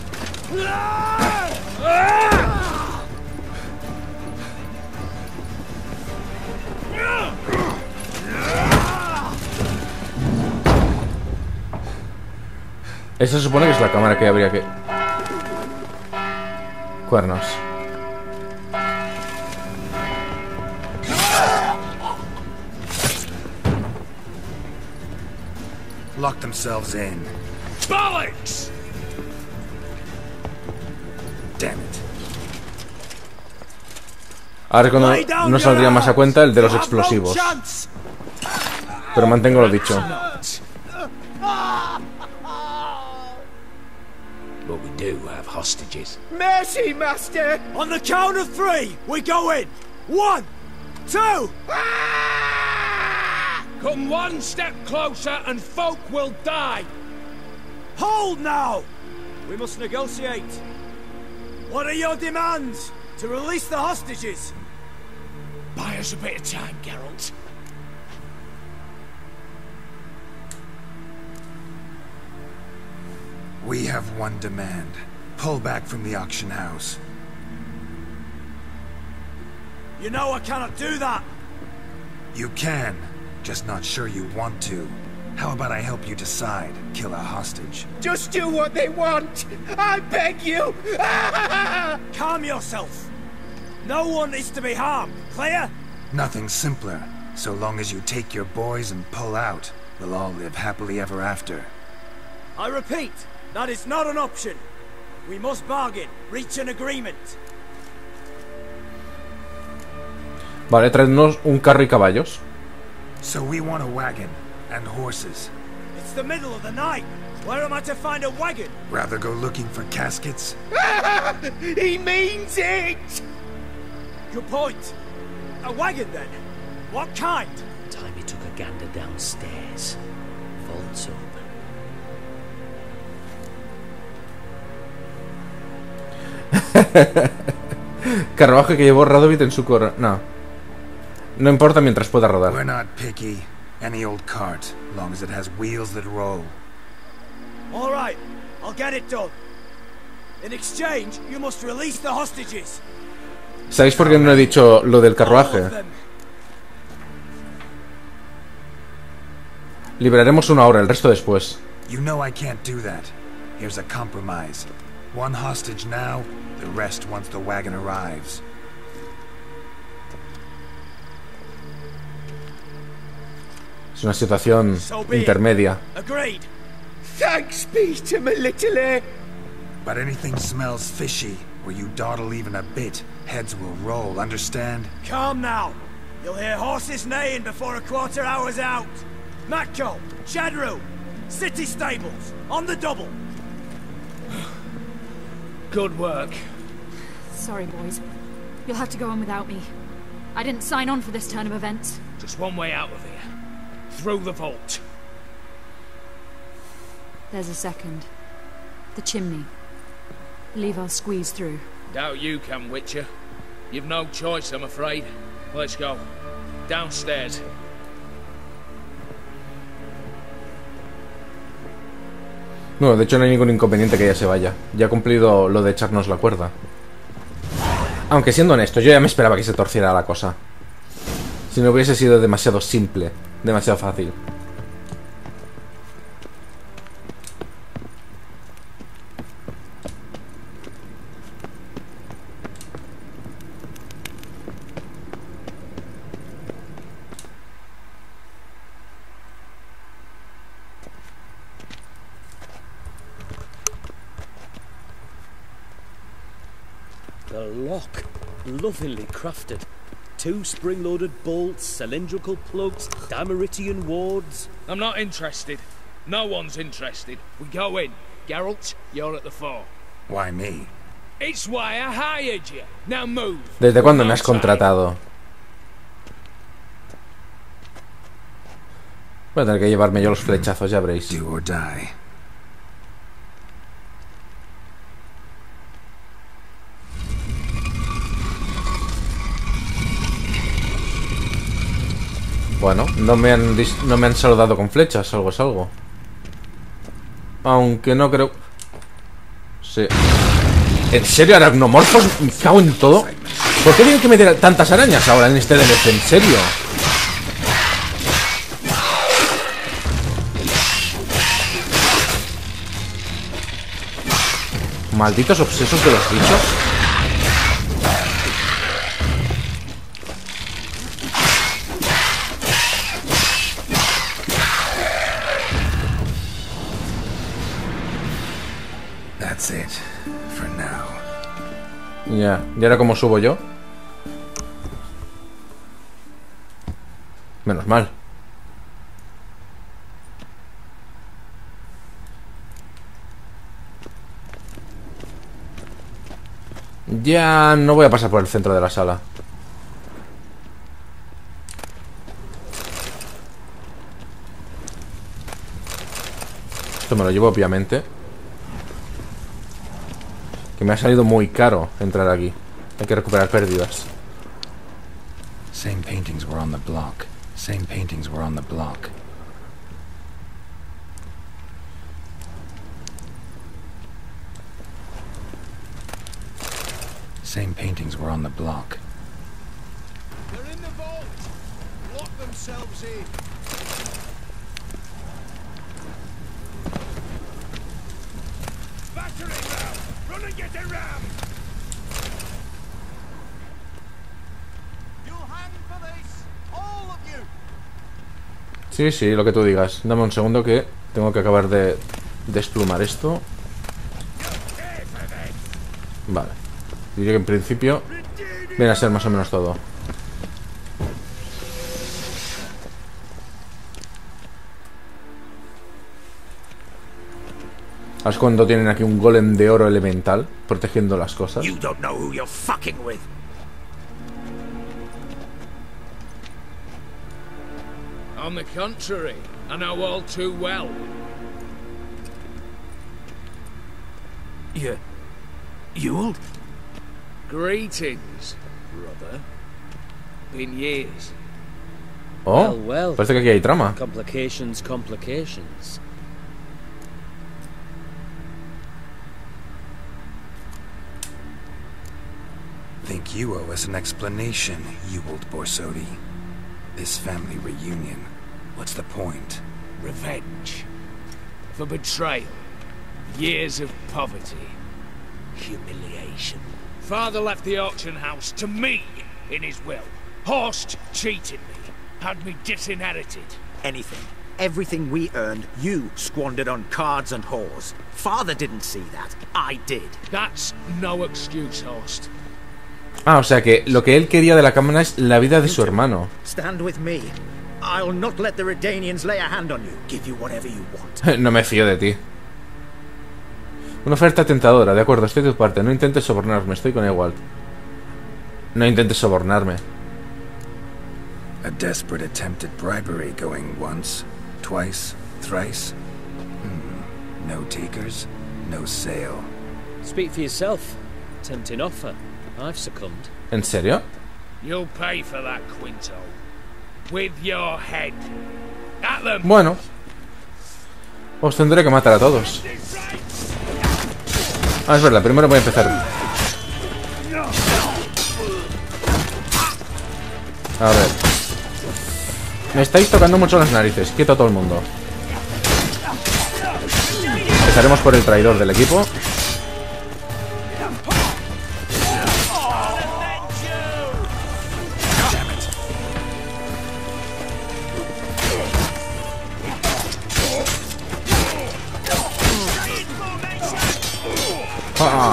Esa se supone que es la cámara que habría que... Cuernos. Lock themselves in. Bollocks! Damn it. Ahora es cuando no saldría más a cuenta el de los explosivos. Pero mantengo lo dicho. But we do have hostages. Mercy, Master! On the count of three, we go in! One, two! Come one step closer and folk will die! Hold now! We must negotiate. What are your demands? To release the hostages? Buy us a bit of time, Geralt. We have one demand. Pull back from the auction house. You know I cannot do that! You can, just not sure you want to. How about I help you decide? Kill a hostage. Just do what they want! I beg you! Calm yourself! No one is to be harmed, clear? Nothing simpler. So long as you take your boys and pull out, we'll all live happily ever after. I repeat, that is not an option. We must bargain, reach an agreement. Vale, traednos un carro y caballos. So we want a wagon and horses. It's the middle of the night. Where am I to find a wagon? Rather go looking for caskets? He means it! Good point. A wagon then? What kind? Time he took a gander downstairs. Vaults open. Carruaje que llevó Radovid en su coro. No. No importa mientras pueda rodar. We're not picky. Any old cart, long as it has wheels that roll. All right, I'll get it done. In exchange, you must release the hostages. ¿Sabéis por qué no he dicho lo del carruaje? Liberaremos una hora, el resto después. You know I can't do that. Here's a compromise. One hostage now, the rest once the wagon arrives. Es una situación intermedia. Agreed. Thanks be to my little air. But anything smells fishy, or you dawdle even a bit, heads will roll, understand? Calm now. You'll hear horses neighing before a quarter hour's out. Matco, Shadru, city stables, on the double. Good work. Sorry, boys. You'll have to go on without me. I didn't sign on for this turn of events. Just one way out of here. Through the vault. There's a second. The chimney. Leave us squeeze through. Doubt you can, Witcher. You've no choice, I'm afraid. Let's go. Downstairs. No, de hecho no hay ningún inconveniente que ella se vaya. Ya ha cumplido lo de echarnos la cuerda. Aunque siendo honesto, yo ya me esperaba que se torciera la cosa. Si no hubiese sido demasiado simple, demasiado fácil. The lock, lovingly crafted. Two spring-loaded bolts, cylindrical plugs, Dameritian wards. I'm not interested. No one's interested. We go in. Geralt, you're at the fore. Why me? It's why I hired you. Now move. ¿Desde cuándo me has contratado? Voy a tener que llevarme yo los flechazos, ya veréis. Do or die. Bueno, no me han dis no me han saludado con flechas, algo es algo. Aunque no creo. Sí. ¿En serio, aracnomorfos? Me cago en todo. ¿Por qué tienen que meter tantas arañas ahora en este D L C? ¿En serio? Malditos obsesos de los bichos. That's it for now. Ya, ¿y ahora cómo subo yo? Menos mal. Ya no voy a pasar por el centro de la sala. Esto me lo llevo obviamente. Que me ha salido muy caro entrar aquí. Hay que recuperar pérdidas. Same paintings were on the block. Same paintings were on the block. Same paintings were on the block. They're in the vault. Lock themselves in. Battering ram. Run and get a ram. You'll hang for this, all of you. Sí, sí, lo que tú digas. Dame un segundo que tengo que acabar de desplumar esto. Vale. Diría que en principio viene a ser más o menos todo. ¿Sabes cuando tienen aquí un golem de oro elemental protegiendo las cosas? You don't know who you're fucking with. On the contrary, I know all too well. You... You'll... Greetings, brother. Been years. Oh, Well, well. parece que aquí hay trama. Complications, complications. Think you owe us an explanation, Ewald Borsodi. This family reunion. What's the point? Revenge. For betrayal. Years of poverty. Humiliation. Father left the auction house to me in his will. Horst cheated me. Had me disinherited. Anything. Everything we earned, you squandered on cards and whores. Father didn't see that. I did. That's no excuse, Horst. Ah, o sea que lo que él quería de la cámara es la vida de su hermano. Stand with me. I'll not let the Redanians lay a hand on you. Give you whatever you want. No me fío de ti. Una oferta tentadora, de acuerdo, estoy de tu parte. No intentes sobornarme, estoy con Ewald. No intentes sobornarme. A desperate attempt at bribery going once, twice, thrice. Hmm. No takers, no sale. Speak for yourself. Tempting offer. I've succumbed. ¿En serio? You'll pay for that, Quinto. With your head. At them. Bueno. Os tendré que matar a todos. Ah, es verdad, primero voy a empezar. A ver. Me estáis tocando mucho las narices. Quieto a todo el mundo. Empezaremos por el traidor del equipo. Ah.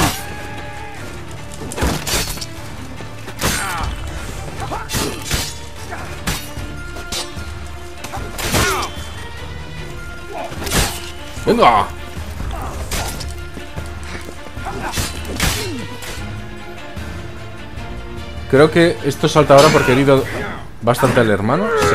¡Venga! Creo que esto salta ahora porque he herido bastante al hermano. Sí.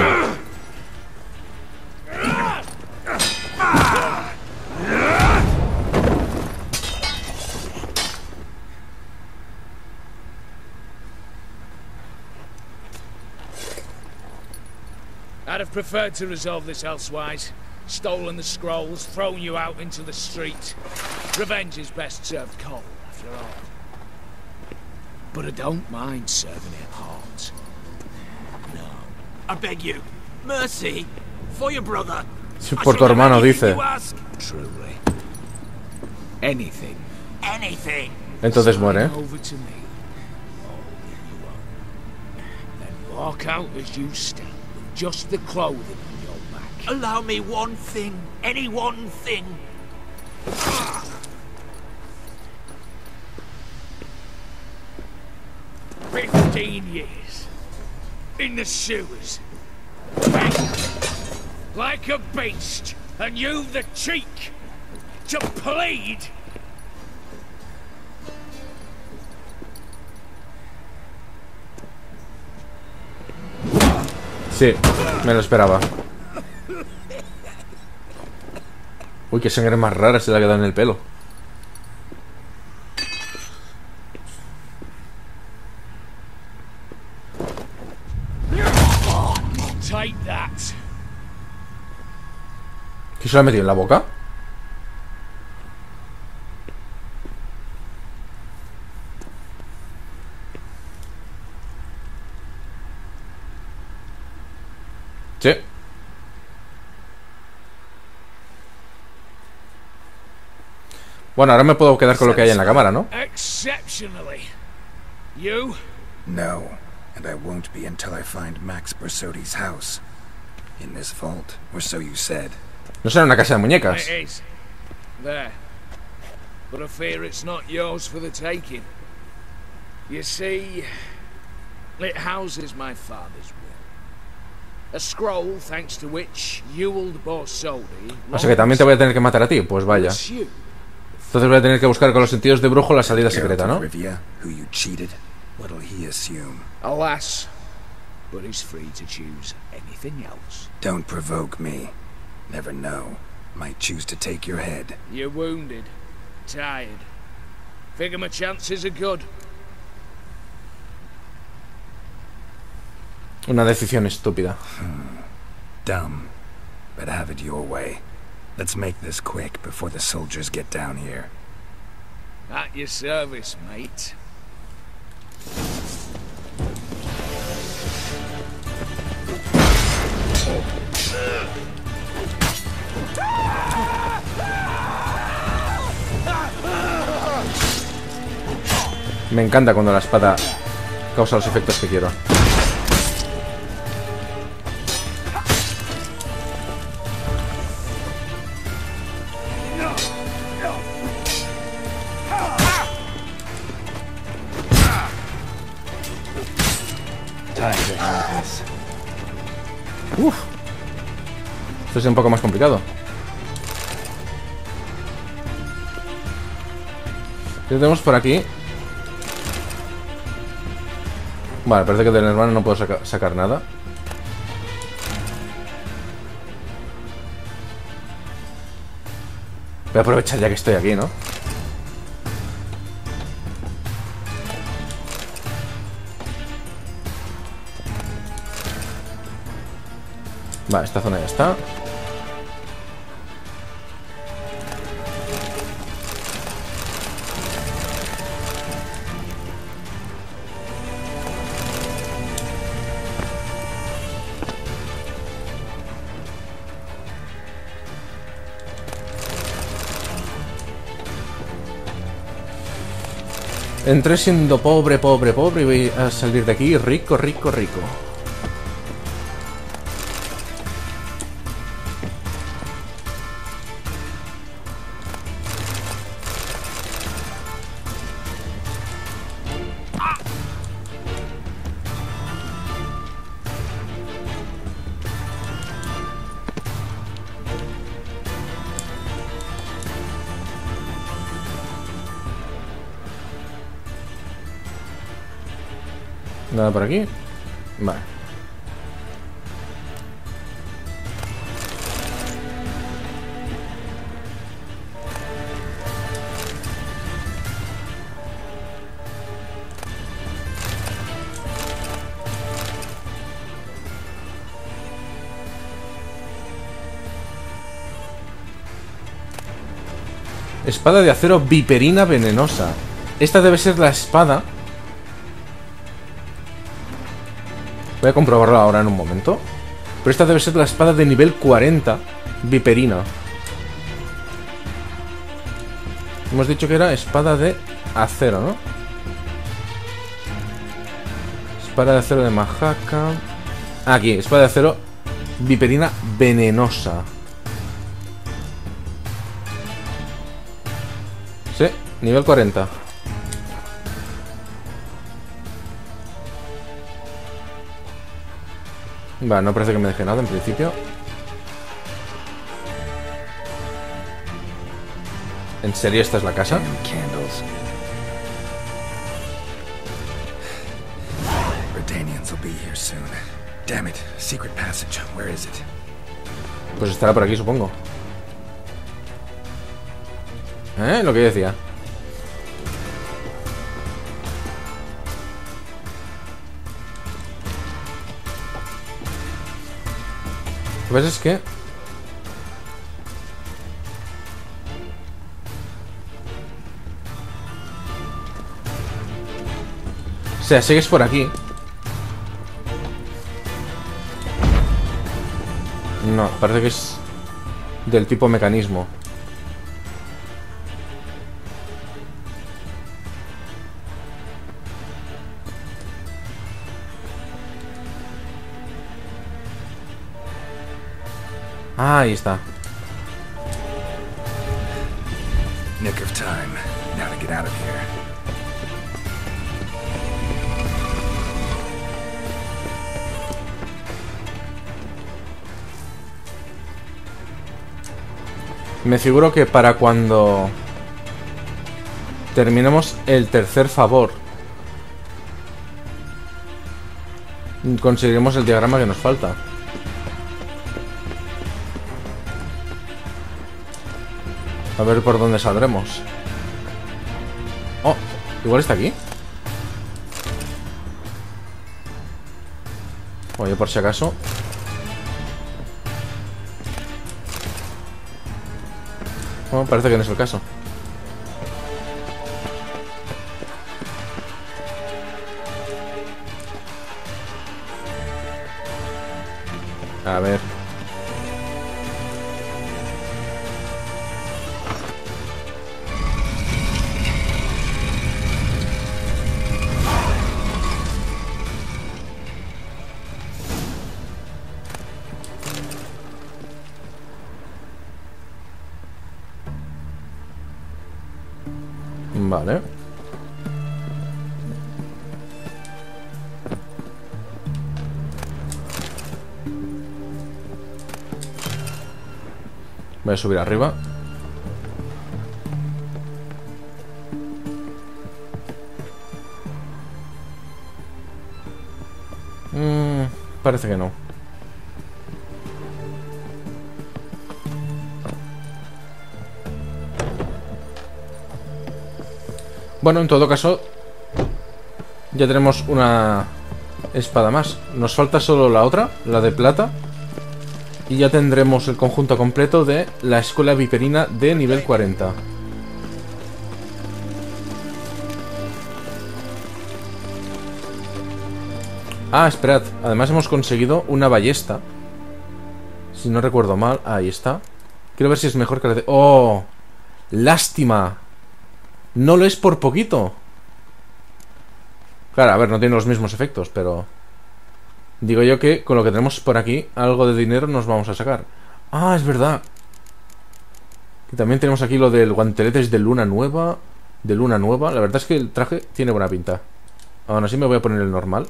I'd have preferred to resolve this elsewise. Stolen the scrolls, thrown you out into the street. Revenge is best served cold, after all. But I don't mind serving it hot. No. I beg you, mercy, for your brother. Sí, por tu hermano, dice. Truly. Anything. Anything. Entonces muere. Over to me. Oh, you won't. Then walk out as you stand, with just the clothing on your back. Allow me one thing, any one thing. Fifteen years. In the sewers. Begging. Like a beast. And you've the cheek to plead. Sí, me lo esperaba. Uy, qué sangre más rara se le ha quedado en el pelo. Take that. ¿Qué se lo ha metido en la boca? Sí. Bueno, ahora me puedo quedar con lo que hay en la cámara, ¿no? Exceptionally. You? No, and I won't be until I find Max Bersodi's house. In this vault, or so you said. No será una casa de muñecas. It is. There. But I fear it's not yours for the taking. You see, it houses my father's will. A scroll thanks to which Ewald Borsodi. O sea que también te voy a tener que matar a ti, pues vaya. Entonces voy a tener que buscar con los sentidos de brujo la salida secreta, ¿no? Alas, but he's free to choose anything else. Don't provoke me. Never know. Might choose to take your head. You're wounded, tired. Figure my chances are good. Una decisión estúpida. Hmm. Dumb, but have it your way. Let's make this quick before the soldiers get down here. At your service, mate. Me encanta cuando la espada causa los efectos que quiero. Uf. Esto es un poco más complicado. ¿Qué tenemos por aquí? Vale, parece que del hermano no puedo saca sacar nada. Voy a aprovechar ya que estoy aquí, ¿no? Vale, esta zona ya está. Entré siendo pobre, pobre, pobre y voy a salir de aquí rico, rico, rico. Nada por aquí. Vale. Espada de acero viperina venenosa. Esta debe ser la espada. Voy a comprobarlo ahora en un momento. Pero esta debe ser la espada de nivel cuarenta viperina. Hemos dicho que era espada de acero, ¿no? Espada de acero de Majaca. Aquí, espada de acero viperina venenosa. Sí, nivel cuarenta. Vale, no parece que me deje nada en principio. ¿En serio esta es la casa? Redanians will be here soon. Damn it, secret passage. Where is it? Pues estará por aquí, supongo. ¿Eh? Lo que yo decía. Lo que pasa es que... O sea, sigues por aquí. No, parece que es del tipo mecanismo. Ah, ahí está. Nick of time. Now to get out of here. Me figuro que para cuando terminemos el tercer favor conseguiremos el diagrama que nos falta. A ver por dónde saldremos. Oh, igual está aquí. Oye, por si acaso. Oh, parece que no es el caso. A ver. Vale. Voy a subir arriba. Mm, parece que no. Bueno, en todo caso, ya tenemos una espada más. Nos falta solo la otra, la de plata. Y ya tendremos el conjunto completo de la escuela viperina de nivel cuarenta. Ah, esperad. Además hemos conseguido una ballesta. Si no recuerdo mal, ahí está. Quiero ver si es mejor que la de... ¡Oh! ¡Lástima! No lo es por poquito. Claro, a ver, no tiene los mismos efectos, pero... Digo yo que con lo que tenemos por aquí, algo de dinero nos vamos a sacar. Ah, es verdad. Y también tenemos aquí lo del guanteletes de luna nueva. De luna nueva. La verdad es que el traje tiene buena pinta. Aún así me voy a poner el normal.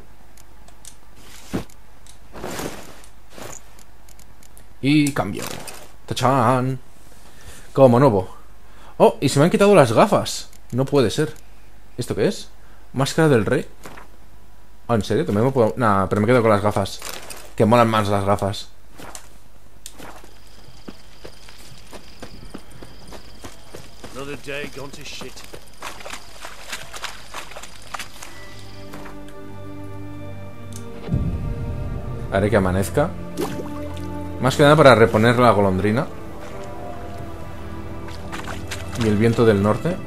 Y cambio. ¡Tachán! Como nuevo. Oh, y se me han quitado las gafas. No puede ser. ¿Esto qué es? Máscara del rey. Oh, ¿en serio? ¿También me puedo...? Nah, pero me quedo con las gafas. Que molan más las gafas. Another day gone to shit. Haré que amanezca. Más que nada para reponer la golondrina. Y el viento del norte.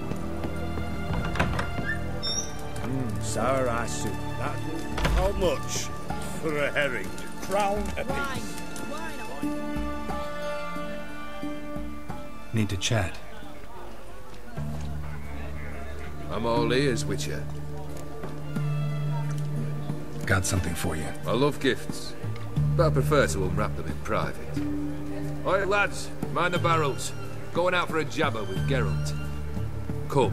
Mm, sour eye soup. That... How much for a herring? Crown a piece. Need to chat. I'm all ears, Witcher. Got something for you. I love gifts, but I prefer to unwrap them in private. Oi, lads, mind the barrels. Going out for a jabber with Geralt. Come.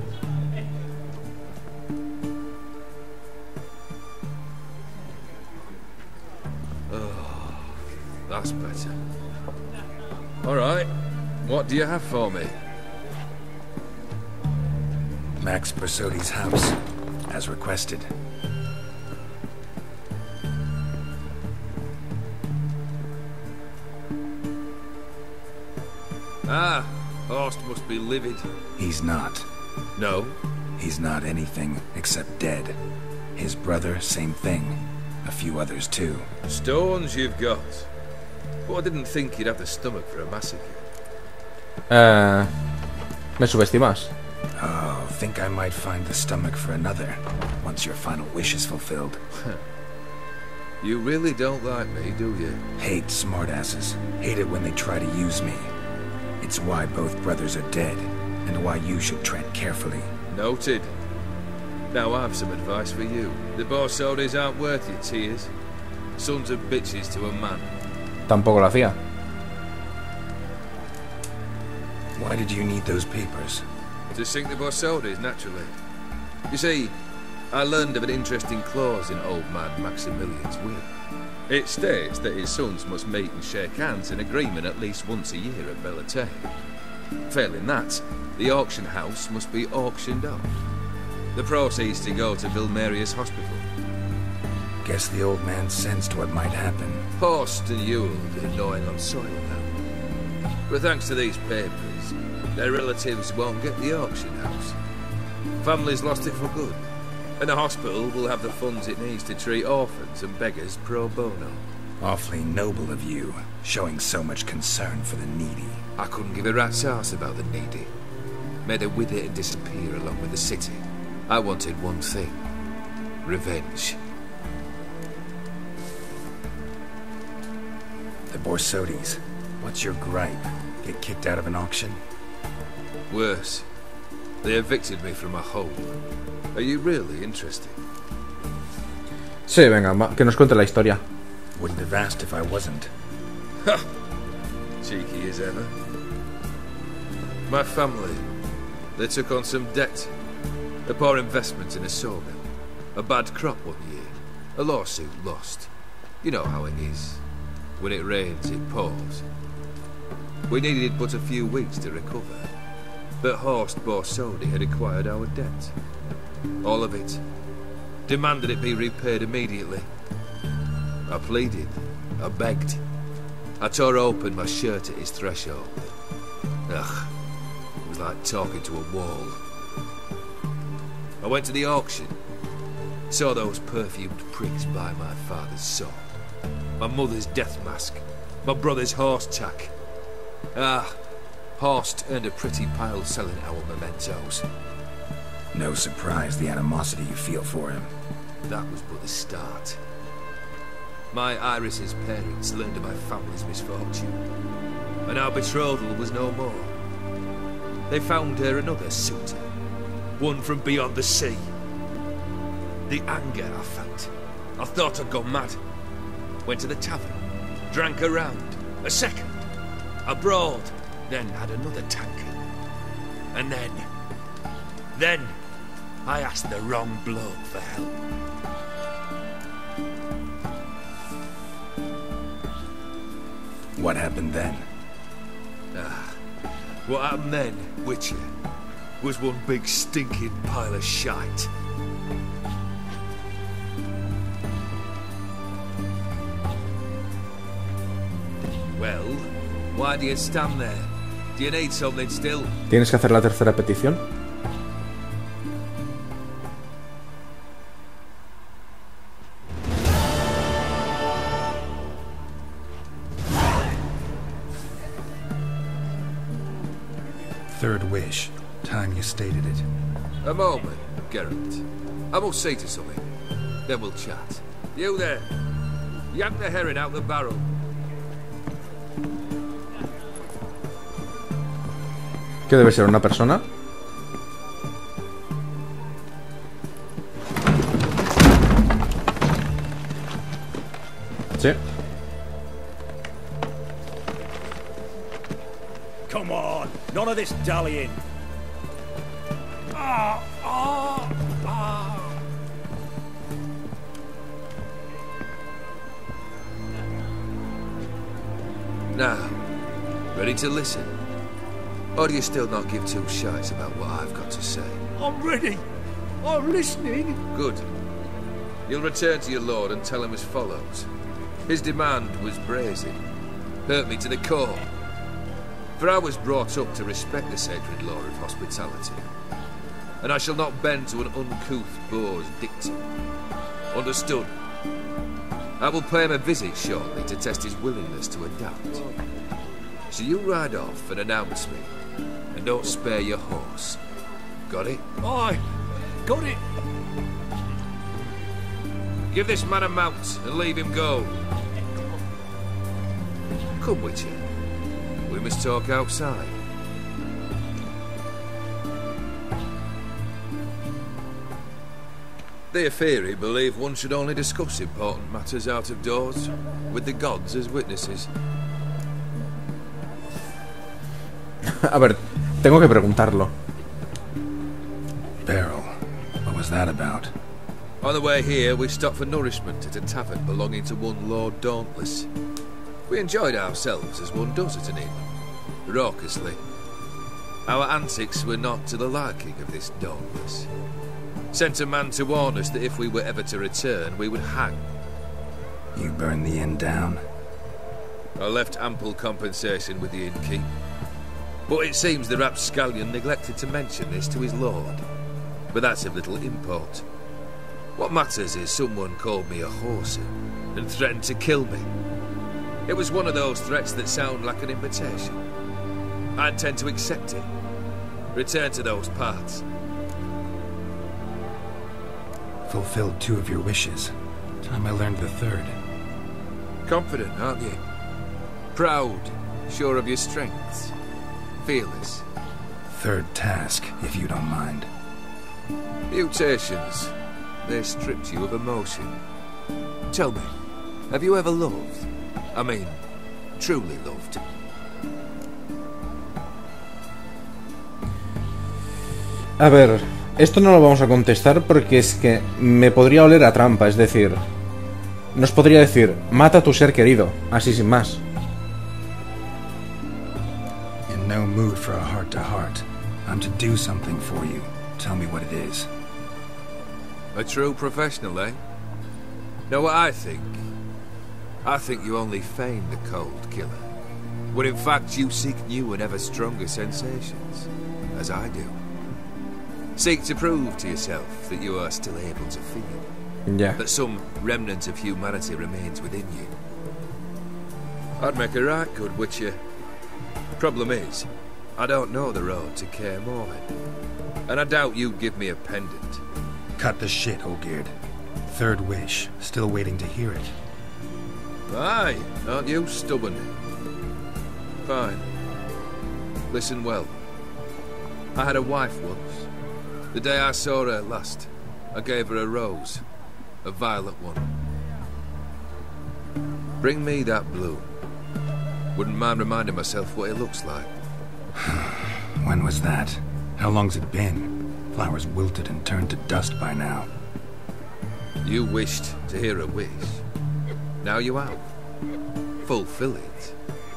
Oh, that's better. All right, what do you have for me? Max Bersodi's house, as requested. Ah, Horst must be livid. He's not. No? He's not anything except dead. His brother, same thing. A few others too. Stones you've got. But I didn't think you'd have the stomach for a massacre. Eh... Me subestimas. Oh, think I might find the stomach for another, once your final wish is fulfilled. You really don't like me, do you? Hate smartasses. Hate it when they try to use me. It's why both brothers are dead, and why you should tread carefully. Noted. Now I've some advice for you. The Borsodis aren't worth your tears. Sons of bitches to a man. Tampoco lo hacía. Why did you need those papers? To sink the Borsodis, naturally. You see, I learned of an interesting clause in old man Maximilian's will. It states that his sons must meet and shake hands in agreement at least once a year at Bellatane. Failing that, the auction house must be auctioned off. The proceeds to go to Vilmerius Hospital. Guess the old man sensed what might happen. Horst and Ewald are gnawing on soil now. But thanks to these papers, their relatives won't get the auction house. Family's lost it for good. And the hospital will have the funds it needs to treat orphans and beggars pro bono. Awfully noble of you, showing so much concern for the needy. I couldn't give a rat's ass about the needy. Made her wither and disappear along with the city. I wanted one thing. Revenge. The Borsodis. What's your gripe? Get kicked out of an auction? Worse. They evicted me from a home. Are you really interested? Sí, venga, que nos cuente la historia. Wouldn't have asked if I wasn't. Ha! Cheeky as ever. My family, they took on some debt. A poor investment in a sawmill. A bad crop one year. A lawsuit lost. You know how it is. When it rains, it pours. We needed but a few weeks to recover. But Horst Borsodi had acquired our debt. All of it. Demanded it be repaid immediately. I pleaded. I begged. I tore open my shirt at his threshold. Ugh. It was like talking to a wall. I went to the auction. Saw those perfumed pricks by my father's saw. My mother's death mask. My brother's horse tack. Ah, Horst earned a pretty pile selling our mementos. No surprise the animosity you feel for him. That was but the start. My Iris's parents learned of my family's misfortune, and our betrothal was no more. They found her another suitor, one from beyond the sea. The anger I felt, I thought I'd gone mad. Went to the tavern, drank a round, a second, abroad, then had another tankard. And then, then, I asked the wrong bloke for help. What happened then? Ah, what happened then, Witcher, was one big stinking pile of shite. Well, why do you stand there? Do you need something still? ¿Tienes que hacer la tercera petición? Third wish. Time you stated it. A moment, Geralt. I must see to something. Then we'll chat. You there. Yank the herring out the barrel. ¿Qué debe ser? ¿Una persona? Sí. Come on, none of this dallying. Ah, ah, ah. Now, ready to listen? Or do you still not give two shites about what I've got to say? I'm ready. I'm listening. Good. You'll return to your lord and tell him as follows. His demand was brazen. Hurt me to the core. For I was brought up to respect the sacred law of hospitality. And I shall not bend to an uncouth boor's dictum. Understood? I will pay him a visit shortly to test his willingness to adapt. So you ride off and announce me. And don't spare your horse. Got it? Aye, got it. Give this man a mount and leave him go. Come, Witcher. We must talk outside. The Aetheri believe one should only discuss important matters out of doors, with the gods as witnesses. A ver, tengo que preguntarlo. Beryl, what was that about? On the way here, we stopped for nourishment at a tavern belonging to one Lord Dauntless. We enjoyed ourselves as one does at an inn, raucously. Our antics were not to the liking of this Dauntless. Sent a man to warn us that if we were ever to return, we would hang. You burned the inn down? I left ample compensation with the innkeep. But it seems the rapscallion neglected to mention this to his lord. But that's of little import. What matters is someone called me a horsey and threatened to kill me. It was one of those threats that sound like an invitation. I intend to accept it. Return to those parts. Fulfilled two of your wishes. Time I learned the third. Confident, aren't you? Proud, sure of your strengths. Fearless. Third task, if you don't mind. Mutations. They stripped you of emotion. Tell me, have you ever loved? I mean, truly loved? A ver, esto no lo vamos a contestar porque es que me podría oler a trampa, es decir, nos podría decir, mata a tu ser querido, así sin más. In no mood for a heart-to-heart. I'm to do something for you. Tell me what it is. A true professional, eh? Know what I think? I think you only feign the cold killer, when in fact you seek new and ever stronger sensations, as I do. Seek to prove to yourself that you are still able to feel. Yeah. That some remnant of humanity remains within you. I'd make a right good witcher. Problem is, I don't know the road to Kaer Morhen, and I doubt you'd give me a pendant. Cut the shit, Olgierd. Third wish. Still waiting to hear it. Aye, aren't you stubborn? Fine. Listen well. I had a wife once. The day I saw her last, I gave her a rose. A violet one. Bring me that bloom. Wouldn't mind reminding myself what it looks like. When was that? How long's it been? Flowers wilted and turned to dust by now. You wished to hear a wish. Now you have. Fulfill it.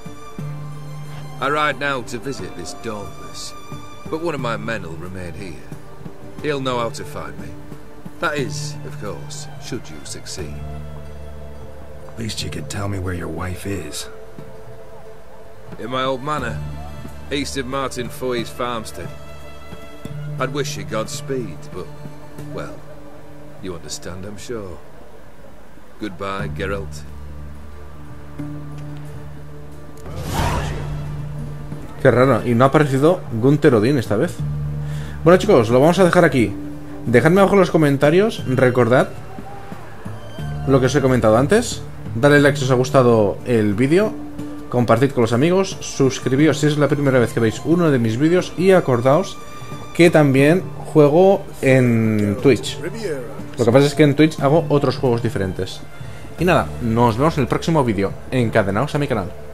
I ride now to visit this Dauntless, but one of my men will remain here. He'll know how to find me. That is, of course, should you succeed. At least you could tell me where your wife is. in my old manor, east of Martin Foy's farmstead. I'd wish you Godspeed, but, well, you understand, I'm sure. Goodbye, Geralt. Qué raro, y no ha aparecido Gunther Odin esta vez. Bueno, chicos, lo vamos a dejar aquí. Dejadme abajo en los comentarios, recordad lo que os he comentado antes. Dale like si os ha gustado el vídeo, compartid con los amigos, suscribíos si es la primera vez que veis uno de mis vídeos y acordaos que también juego en Twitch. Lo que pasa es que en Twitch hago otros juegos diferentes. Y nada, nos vemos en el próximo vídeo. Encadenaos a mi canal.